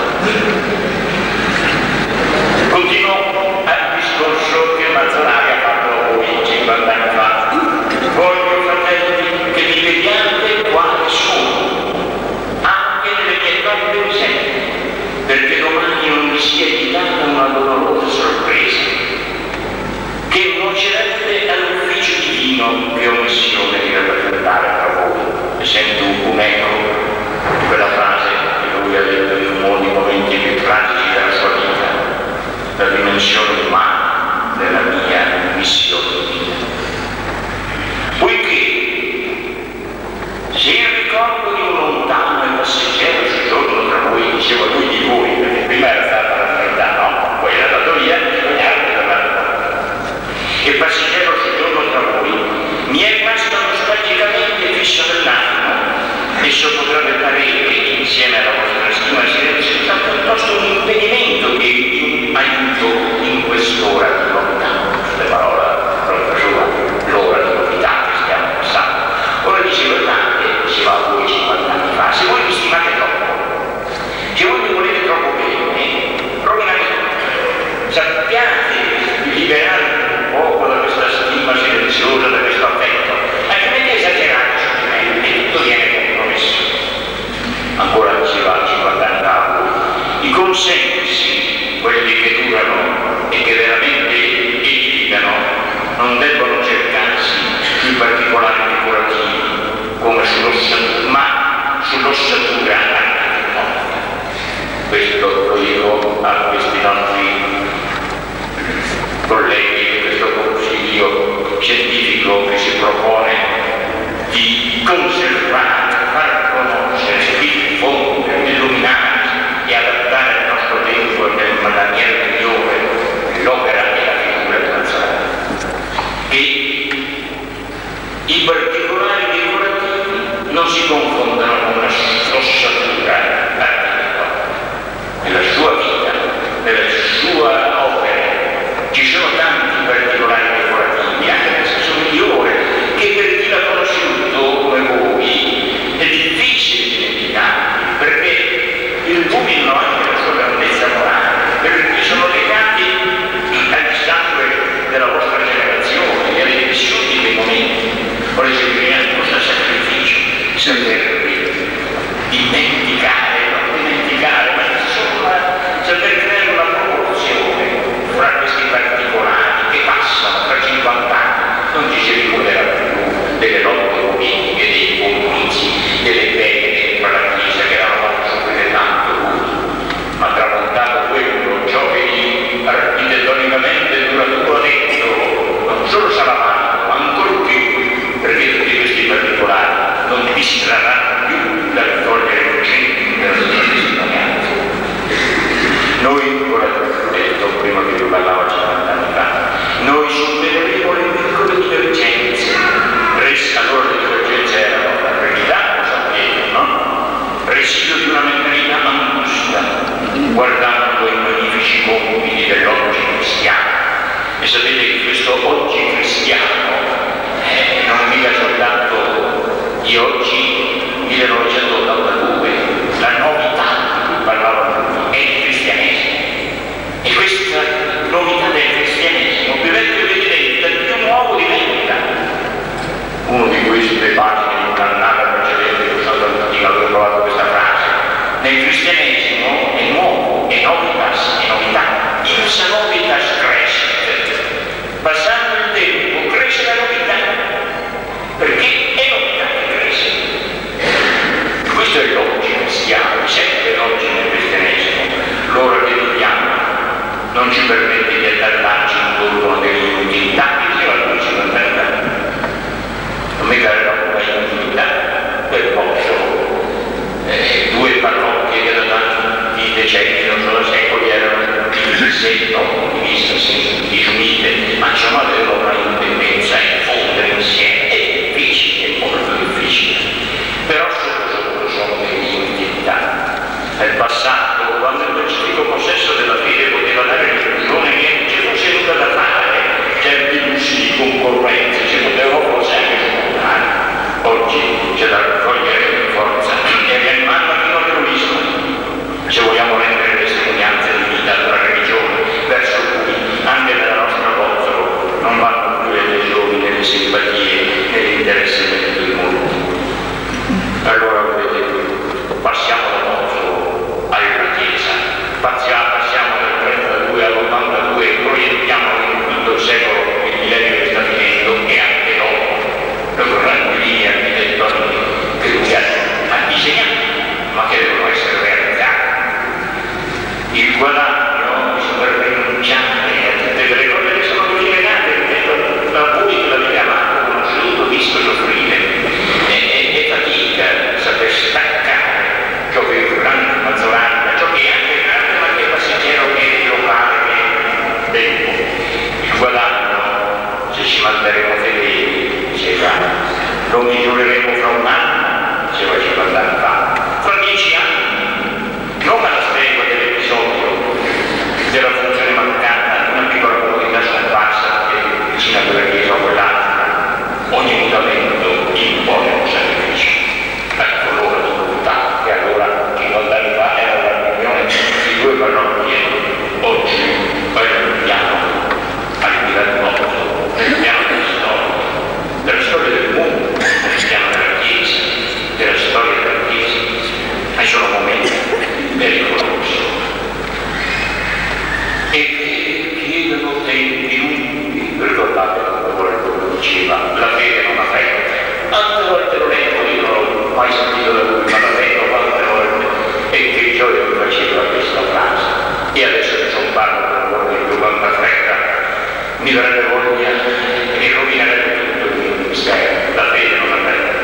S6: Continuo al discorso che Mazzolari ha fatto qui cinquanta anni fa. Voglio, fratelli, che mi vediate quali sono, anche nelle mie troppe miserie, perché domani non mi sia evitata una dolorosa sorpresa, che nuocerebbe all'ufficio divino che ho missione di rappresentare tra voi. E sento un eco di quella frase che lui ha detto in uno dei momenti più tragici della sua vita, la dimensione umana della mia missione divina. Poiché se il ricordo di un lontano e passeggero soggiorno tra voi, diceva lui di voi, perché prima era stata la verità, no? Poi era dato via, bisognava tornare. E passeggero soggiorno tra voi mi è rimasto nostalgicamente fisso nell'animo. Esso potrebbe parere, insieme alla vostra stima silenziosa, piuttosto un impedimento che un aiuto in quest'ora di novità. Queste parole, proprio sua, l'ora di novità che stiamo passando. Ora diceva tante, diceva a voi cinquanta anni fa, se voi mi stimate troppo, se voi mi volete troppo bene, rovinate tutto. Sappiate di liberare un poco da questa stima silenziosa, da questo affetto, altrimenti esagerate su di me e tutto viene compromesso. Ancora diceva cinquanta anni fa, i consensi, quelli che durano e che veramente edificano, non debbono cercarsi più particolari decorativi come sull'ossatura, ma sull'ossatura architettonica. Questo lo dico a questi nostri colleghi di questo consiglio scientifico che si propone di conservare, far conoscere, diffondere, illuminare e adattare al nostro tempo nella maniera migliore l'opera e la figura di Mazzolari. E i particolari decorativi non si confondono con una ossatura architettonica. Nella sua vita, nella sua opera, ci sono tanti particolari decorativi, anche nel senso migliore, che per chi l'ha conosciuto come voi e novitas e novità, ipsa novitas crescit. Passando il tempo cresce la novità, perché è novità che cresce. Questo è l'oggi cristiano, sempre l'oggi nel cristianesimo. L'ora che viviamo non ci permette di attardarci intorno a delle inutilità che Dio a lui ci permette. Non mi pare una inutilità, per poco eh, due parrocchie che da tanti decenni, non solo secoli, erano divise, no, divise, sì, disunite, ma insomma avevano una indipendenza e fondere insieme. È difficile, è molto difficile, però sotto sono delle inutilità. Nel passato, quando il specifico possesso della fede poteva dare l'illusione che non ci fosse nulla da fare, certi lussi di concorrenza ci potevano forse anche scontare. Oggi c'è da raccogliere con forza e rianimare fino all'eroismo, se vogliamo rendere testimonianza di vita della religione, verso cui anche nella nostra voce non vanno più le lesioni, né le simpatie, né l'interesse del mondo. Allora vedete, passiamo da Mozzo alla Chiesa, passiamo dal trentadue all'ottantadue e proiettiamo in tutto il secolo il millennio che sta finendo e anche dopo le grandi linee architettoniche che lui ha disegnato, ma che devono essere realizzate. Il guadagno bisogna rinunciare a tutte quelle cose che sono così legate, da voi che l'avete amato, conosciuto, visto soffrire, e, e, e fatica saper staccare ciò che è un grande maggioranza, ciò che è anche grande ma che è passeggero, che è locale, che è tempo. Il guadagno, se ci manterremo fedeli, si fa. Lo misureremo fra un anno, se facciamo andare fa. Fra dieci anni, non alla stregua dell'episodio della funzione mancata, una piccola comunità scomparsa che è vicina a quella chiesa o quell'altra. Ogni mutamento impone un sacrificio. Ecco l'ora di novità, che allora cinquanta anni fa era la riunione di due parrocchie. Oggi poi nel piano, al di là del mondo, nel piano della storia, della storia del mondo, nel piano della Chiesa, della storia della Chiesa. E sono momenti pericolosi e che chiedono tempi lunghi. Ricordate quando qualcuno diceva la fede non ha fretta. Tante volte lo leggo, io non l'ho mai sentito da lui, ma la leggo tante volte, e che gioia mi faceva questa frase. E adesso che sono parlo per cuore di quanta fretta, mi verrebbe voglia e rovinerebbe tutto il mio mistero. La fede non ha fretta.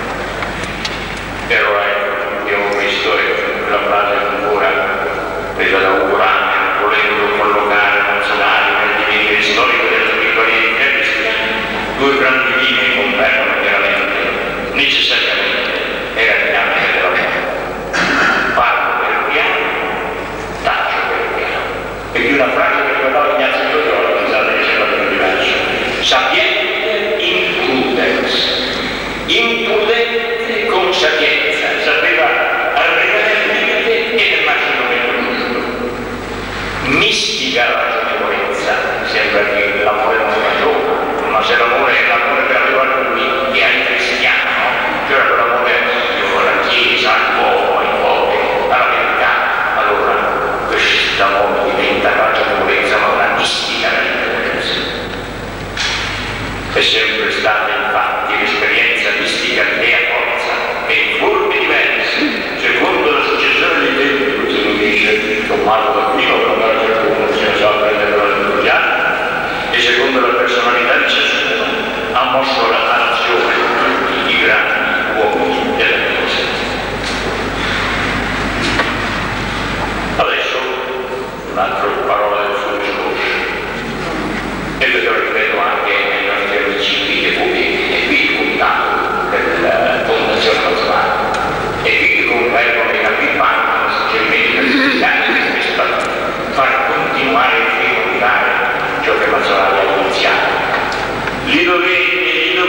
S6: Però ecco, abbiamo visto quella frase ancora presa da Ugo Ranner, volendo collocare nazionali nel divenire storico della spiritualità cristiana. Due grandi linee confermano chiaramente, necessariamente, è la dinamica della vita. Parlo per piano, taccio per piano. E più una frase che ricordava Ignazio Loyola, pensate che sia più diverso. Sapiente imprudens, imprudente con sapienza, sapeva arrivare al limite e nel massimo momento giusto. Mistica ragionevolezza, sembra che l'amore non ragiona, ma se l'amore è l'amore che aveva lui e al cristiano, cioè l'amore a Dio, alla Chiesa, al popolo, ai popoli, alla verità, allora questo amore diventa ragionevolezza, ma una mistica ragionevolezza. È sempre stata infatti l'esperienza mistica e a forza e in forme diverse, secondo la successione dei tempi. Se lo dice Tommaso d'Aquino, per andare a qualcuno si sa prendere la liturgia, e secondo la personalità di ciascuno ha mosso la nazione tutti i grandi uomini della Chiesa. Adesso un'altra parola del suo discorso, e questo lo ripeto anche ai nostri amici qui che pubblichi, e qui il comitato della Fondazione Mazzolani, e qui che confermano i capi panno, suggerimenti per spiegare questa, far continuare e fecondare ciò che Mazzolani ha iniziato. Li dovete, li dovete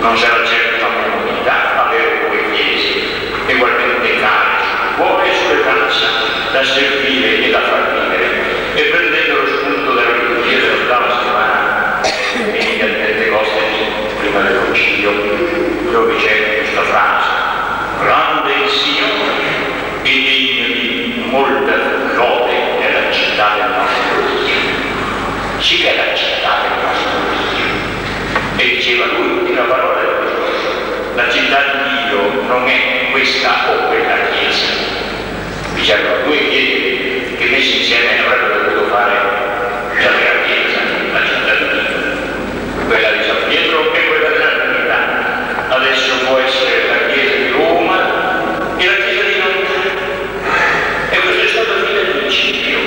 S6: non sarà certo una comunità, avere come chiese, ugualmente care, buone sulle braccia, da servire e da far vivere, e prendendo lo spunto dalla liturgia dell'ottava settimana, e al Pentecoste prima del concilio, dove c'è questa frase: grande il Signore e degno di molta lode nella città del nostro Dio. Sì che è la città del nostro Dio. E diceva lui in una parola del Dio, la città di Dio non è questa o quella chiesa. Dicevano due chiese che messi insieme avrebbero dovuto fare la vera chiesa, la città di Dio, quella di San Pietro e quella della Trinità. Adesso può essere la chiesa di Roma e la chiesa di Monte. E questo è stato fino al principio.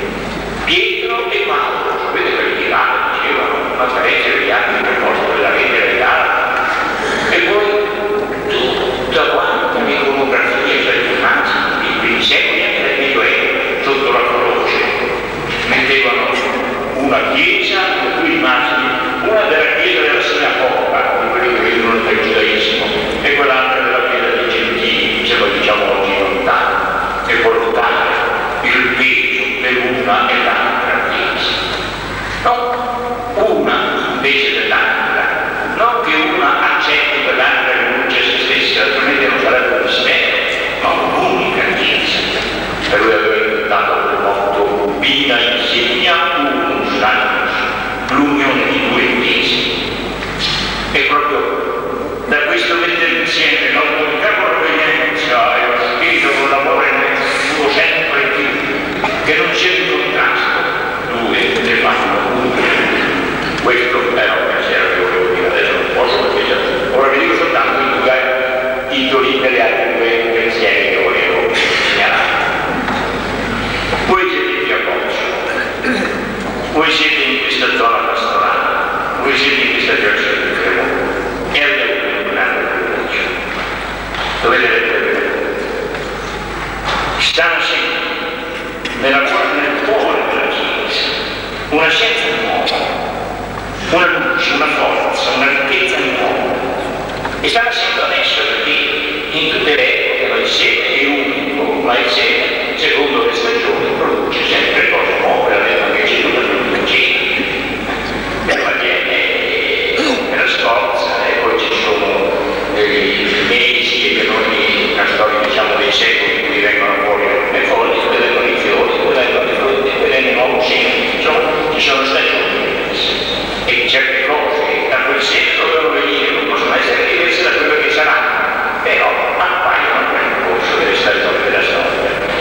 S6: Pietro e Paolo, sapete perché i lati dicevano: ma sarete gli altri per posto della rete legale. E poi tutta quanta l'iconografia, cioè le immagini, i primi secoli anche del Medioevo, sotto la croce, mettevano una chiesa con due immagini, una della chiesa della sinagoga, di quelli che vedono del giudaismo, e quell'altra della chiesa dei gentili, ce lo diciamo oggi lontano, e portare il peso dell'una e l'altra chiesa. No, una invece dell'altra, non che una accetti quell'altra e rinuncia a se stessa, altrimenti non sarebbe un mistero, ma un'unica chiesa. E lui aveva inventato quel motto: vita insegna unus annus, l'unione di due chiese. E proprio da questo mettere insieme l'autorità con l'obbedienza e lo spirito con l'amore nel suo sempre più, che non sia in contrasto, due le fanno una. Questo è una sera che volevo dire, adesso non posso perché ora vi dico soltanto i due titoli per gli altri due pensieri che volevo segnalare. Voi siete qui a Boccio, voi siete in questa zona pastorale, voi siete in questa diocesi di Cremona e avete avuto un grande privilegio. Dovete vedere, stanno sempre nella nel cuore della Chiesa una scienza nuova, una luce, una forza, una ricchezza nuova. E stanno sempre adesso perché in tutte le epoche ma il seme è unico, ma il seme, secondo le stagioni, produce sempre cose nuove, aveva anche ceduto per cena. E la viene la scorza, e poi ci sono dei mesi che noi, una storia diciamo dei secoli in cui vengono fuori le foglie, poi vengono i fiori, poi vengono le frutte, poi vengono i nuovi semi, insomma ci sono stagioni diverse. E certe cose da quel senso dovevano venire, non possono essere diverse da quello che sarà, però appaiono nel corso delle stagioni della storia.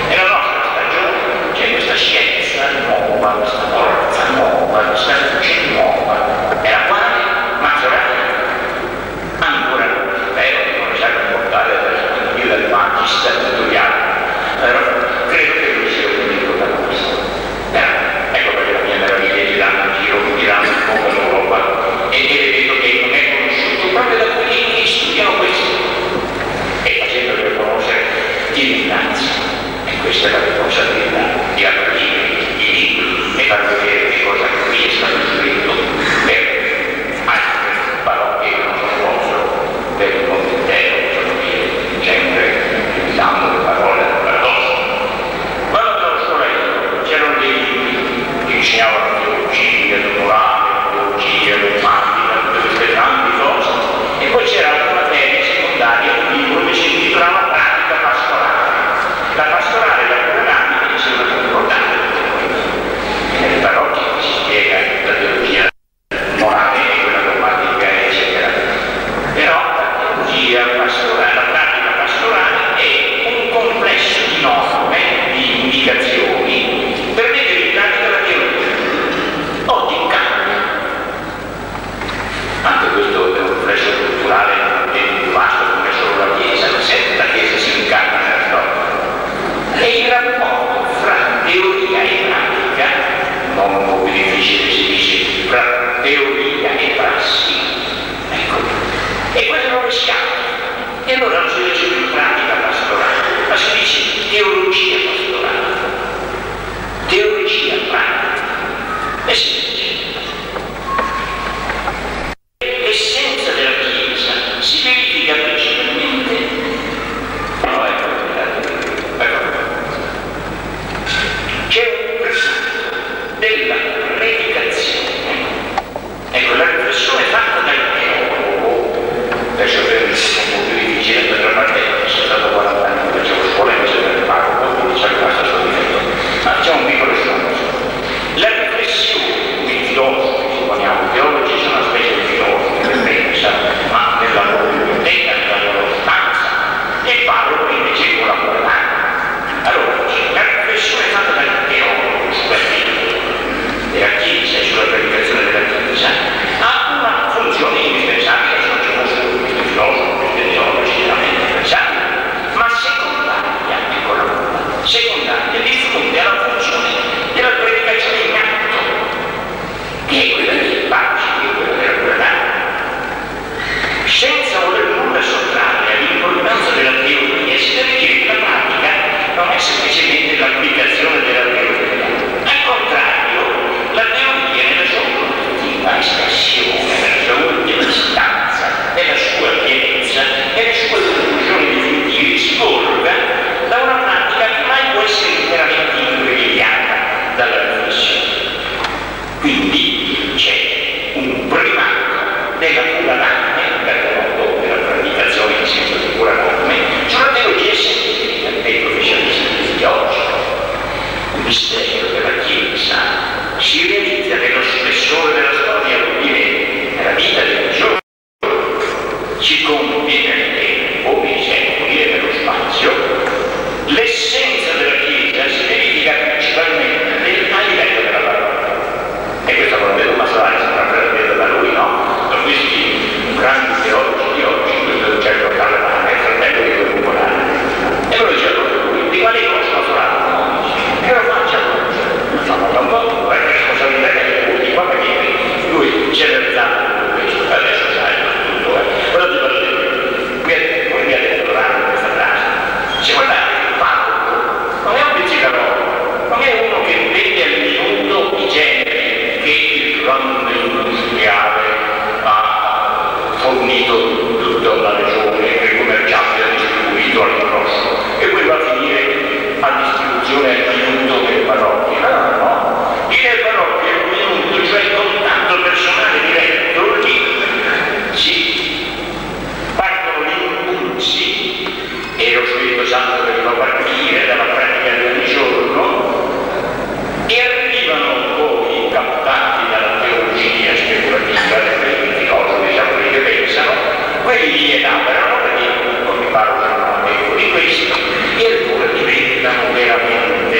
S6: della cura d'anime, per modo della tramitazione in senso di cura come, sulla teologia scientifica dei professionisti di oggi. Il mistero della Chiesa si realizza nello spessore della storia, vuol dire nella vita dei giorni, si compie nel tempo, nei secoli e nello spazio. L'essenza della Chiesa si verifica principalmente a livello della parola. E questa parola del Masolani sembra presa da lui, no? Da questi grandi teologi di oggi, questo è un certo Carlevana, il fratello di quel popolare. E lo diceva proprio lui, di quali cose Masolani? E lo faccia lui. No, da un po' è responsabilità degli ultimi, qua perché lui si è realizzato questo, adesso sai tutto, eh. Però ti parlo di lui, come mi ha detto Lorano questa frase, se guardate il Paolo, non è un pizzicarolo, non è uno che vende al minuto i generi che il grande industriale ha fornito tutta una regione, che il commerciante ha distribuito all'ingrosso e poi va a finire a distribuzione al minuto delle parrocchie. No, no, no. E nelle parrocchie il minuto, cioè il contatto personale diretto, lì si partono gli impulsi e lo Spirito Santo deve partire dalla pratica di ogni giorno e arrivano poi captati dalla teologia speculativa dei filosofi, diciamo quelli che pensano, quelli li elaborano perché non mi parlo di questo e allora diventano veramente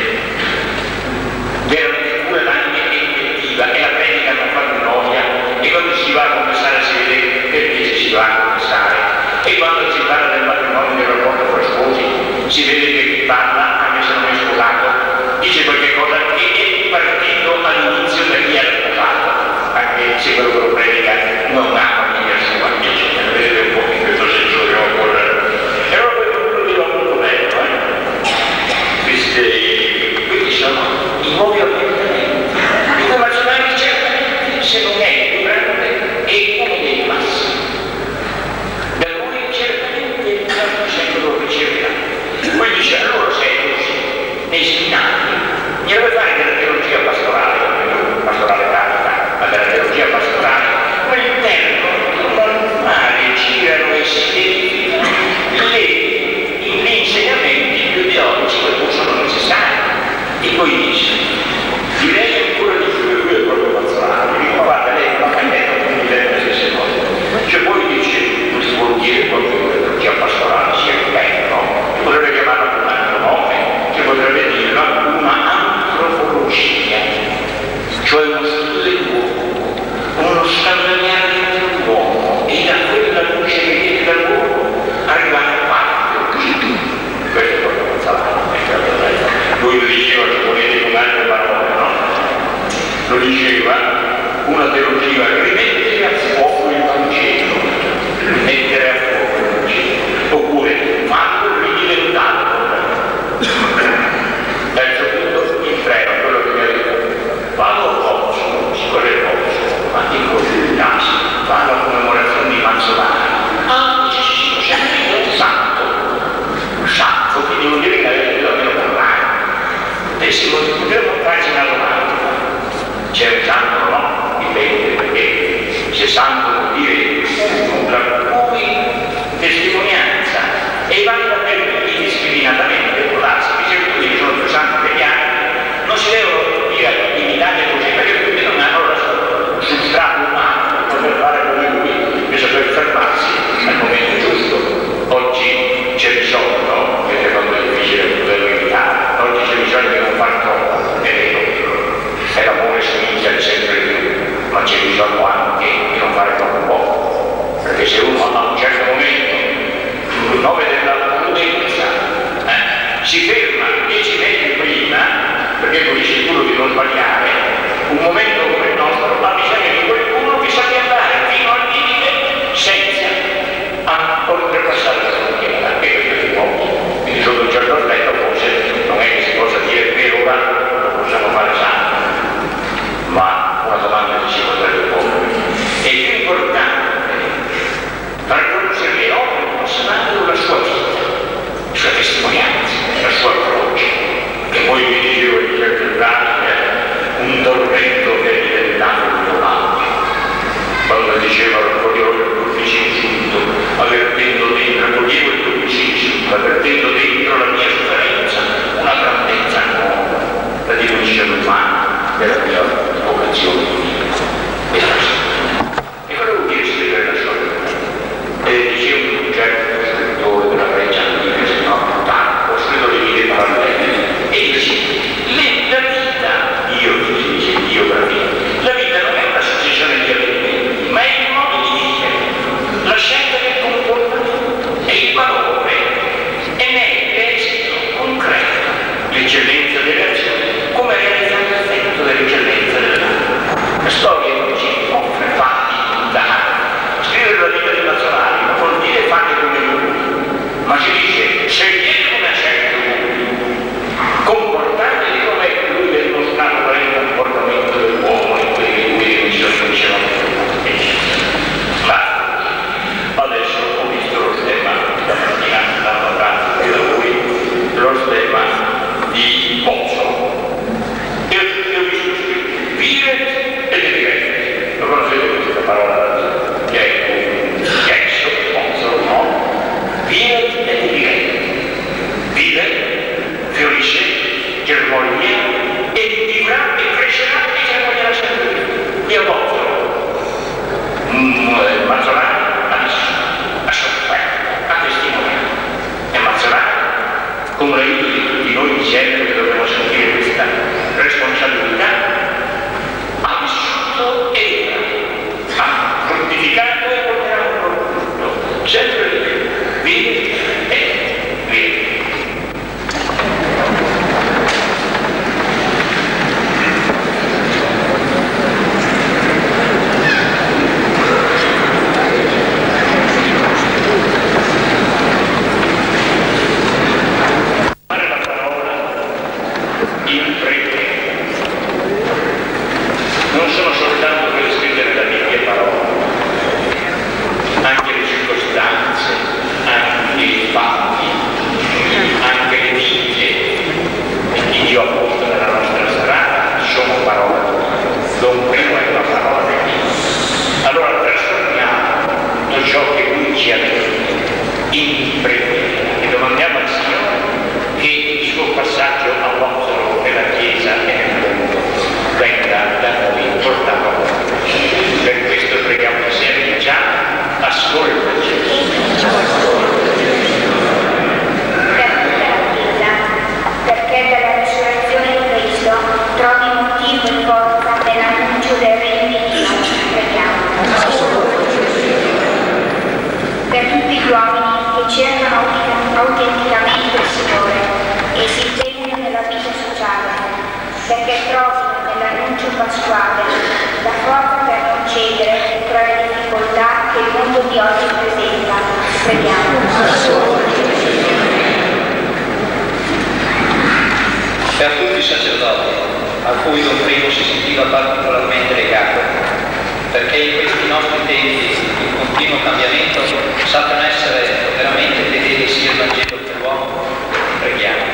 S6: veramente cura l'anima effettiva e la predica non fa noia e quando si va a confessare si vede perché si va a confessare e quando si parla del matrimonio, del rapporto fra sposi, si vede che chi parla, anche se non è sposato, dice qualche cosa che è partito all'inizio da chi era sposato, anche se quello che lo predica non ha famiglia sua, invece vedete un po' in questo senso dobbiamo correre. E allora questo lo dico molto bello, eh? Queste, questi sono i nuovi orientamenti. I nazionali certamente, se non è il più grande, è uno dei massimi. Da lui certamente non sempre lo riceverà. Poi dice, allora sei così, nei seminari, mi deve fare della teologia pastorale, pastorale pratica, ma della teologia pastorale, ma all'interno non male girano e si verificano gli insegnamenti più teorici che sono necessari. E poi dice, direi ancora di più che lui è proprio pastorale, mi dico, guarda, lei non ha mai detto che mi deve le stesse cose. Cioè poi dice, questo vuol dire proprio che la teologia pastorale sia bello, no? Potrebbe chiamarla con un altro nome, che potrebbe dirla una antropologia, cioè uno studio dell'uomo, uno scandagliare dell'uomo e da quella luce che viene dall'uomo arrivare a parte. Questo è proprio Mazzalani. Lui lo diceva, se volete con altre parole, no? Lo diceva, una teologia che rimettere a fuoco il Vangelo, mettere a fuoco il Vangelo, oppure farlo ridiventato. Terzo punto, il freno, quello che mi ha detto, vado a Pozzo, si vuole Pozzo, ma dico il Nasi, va alla commemorazione di Manzolani. Ah, dice, sì, sì, c'è un santo, un santo, quindi non dire che avete più almeno parlare. Adesso potremmo farci una domanda. C'è un santo, no? Dipende, perché se santo vuol dire uno tra cui testimonianza e vale la pena indiscriminatamente può darsi che se tutti sono più santi degli altri non si devono dire imitate così perché tutti non hanno la substrato umano per fare come lui, per saper fermarsi al momento giusto. Oggi c'è bisogno, che secondo è difficile poterlo evitare, oggi c'è bisogno di non fare troppo, è vero, e l'amore si inizia sempre più, ma c'è bisogno anche di non fare troppo poco, perché se uno a un certo momento, in nome della prudenza, eh, si ferma dieci metri prima, perché poi sicuro di non sbagliare, un momento come il nostro ha bisogno di qualcuno che sappia andare fino al limite senza a oltrepassare la frontiera, e questo è poco. Quindi sotto un certo aspetto forse non è che si possa dire per ora lo possiamo fare santo, ma una domanda che si potrebbe porre. parola da Dio, che è un senso, consolo, no? Vive e vive. Vive, fiorisce, germoglia e vivrà e crescerà e germoglierà sempre. Io voglio Mazzolani a sofferto, a testimoniare. E Mazzolani, come aiuto di tutti noi insieme che dobbiamo sentire questa responsabilità, ha vissuto e ha fruttificato e porterà un frutto, sempre di più, vive e vive. Non sono soltanto quelle scritte nella Bibbia parole, anche le circostanze, anche i fatti, anche le vite che Dio ha posto nella nostra strada sono parole. Don primo è la parola di Dio. Allora trasformiamo tutto ciò che Lui ci ha detto in preghiera e domandiamo al Signore che il suo passaggio all'Ozzolo nella Chiesa e nel mondo venga da noi portato a voi. Per questo preghiamo insieme già, ascolta Gesù.
S7: Perché dalla risurrezione di Cristo trovi motivo e forza nell'annuncio del Regno di Dio. Preghiamo. Per tutti gli uomini che cercano autenticamente il Signore e si impegnano nella vita sociale, perché trovino nell'annuncio pasquale la forza per non cedere tra le difficoltà che il mondo di oggi presenta. Preghiamo.
S5: Per tutti i sacerdoti, a cui Don Primo si sentiva particolarmente legato, perché in questi nostri tempi di continuo cambiamento sappiano essere veramente fedeli sia il Vangelo che l'uomo. Preghiamo.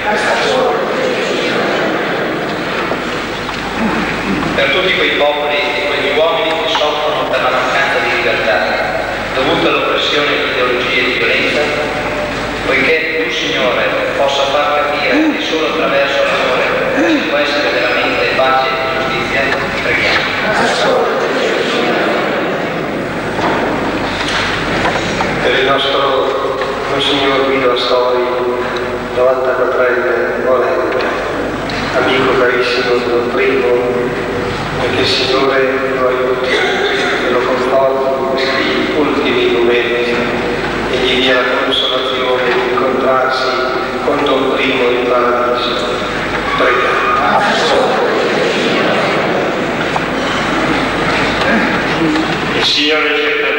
S5: Per tutti quei popoli e quegli uomini che soffrono per la mancanza di libertà dovuta all'oppressione di ideologie di violenza, poiché tu, Signore, possa far capire che solo attraverso l'amore si può essere veramente pace e giustizia. Preghiamo.
S8: Per il nostro Monsignor Guido Astori, novantaquattrenne, volente, amico carissimo di Don Primo, e che il Signore lo aiuti e lo conforti in questi ultimi momenti e gli dia la consolazione di incontrarsi con Don Primo in paradiso. Preghiamo.
S6: Il Signore cerca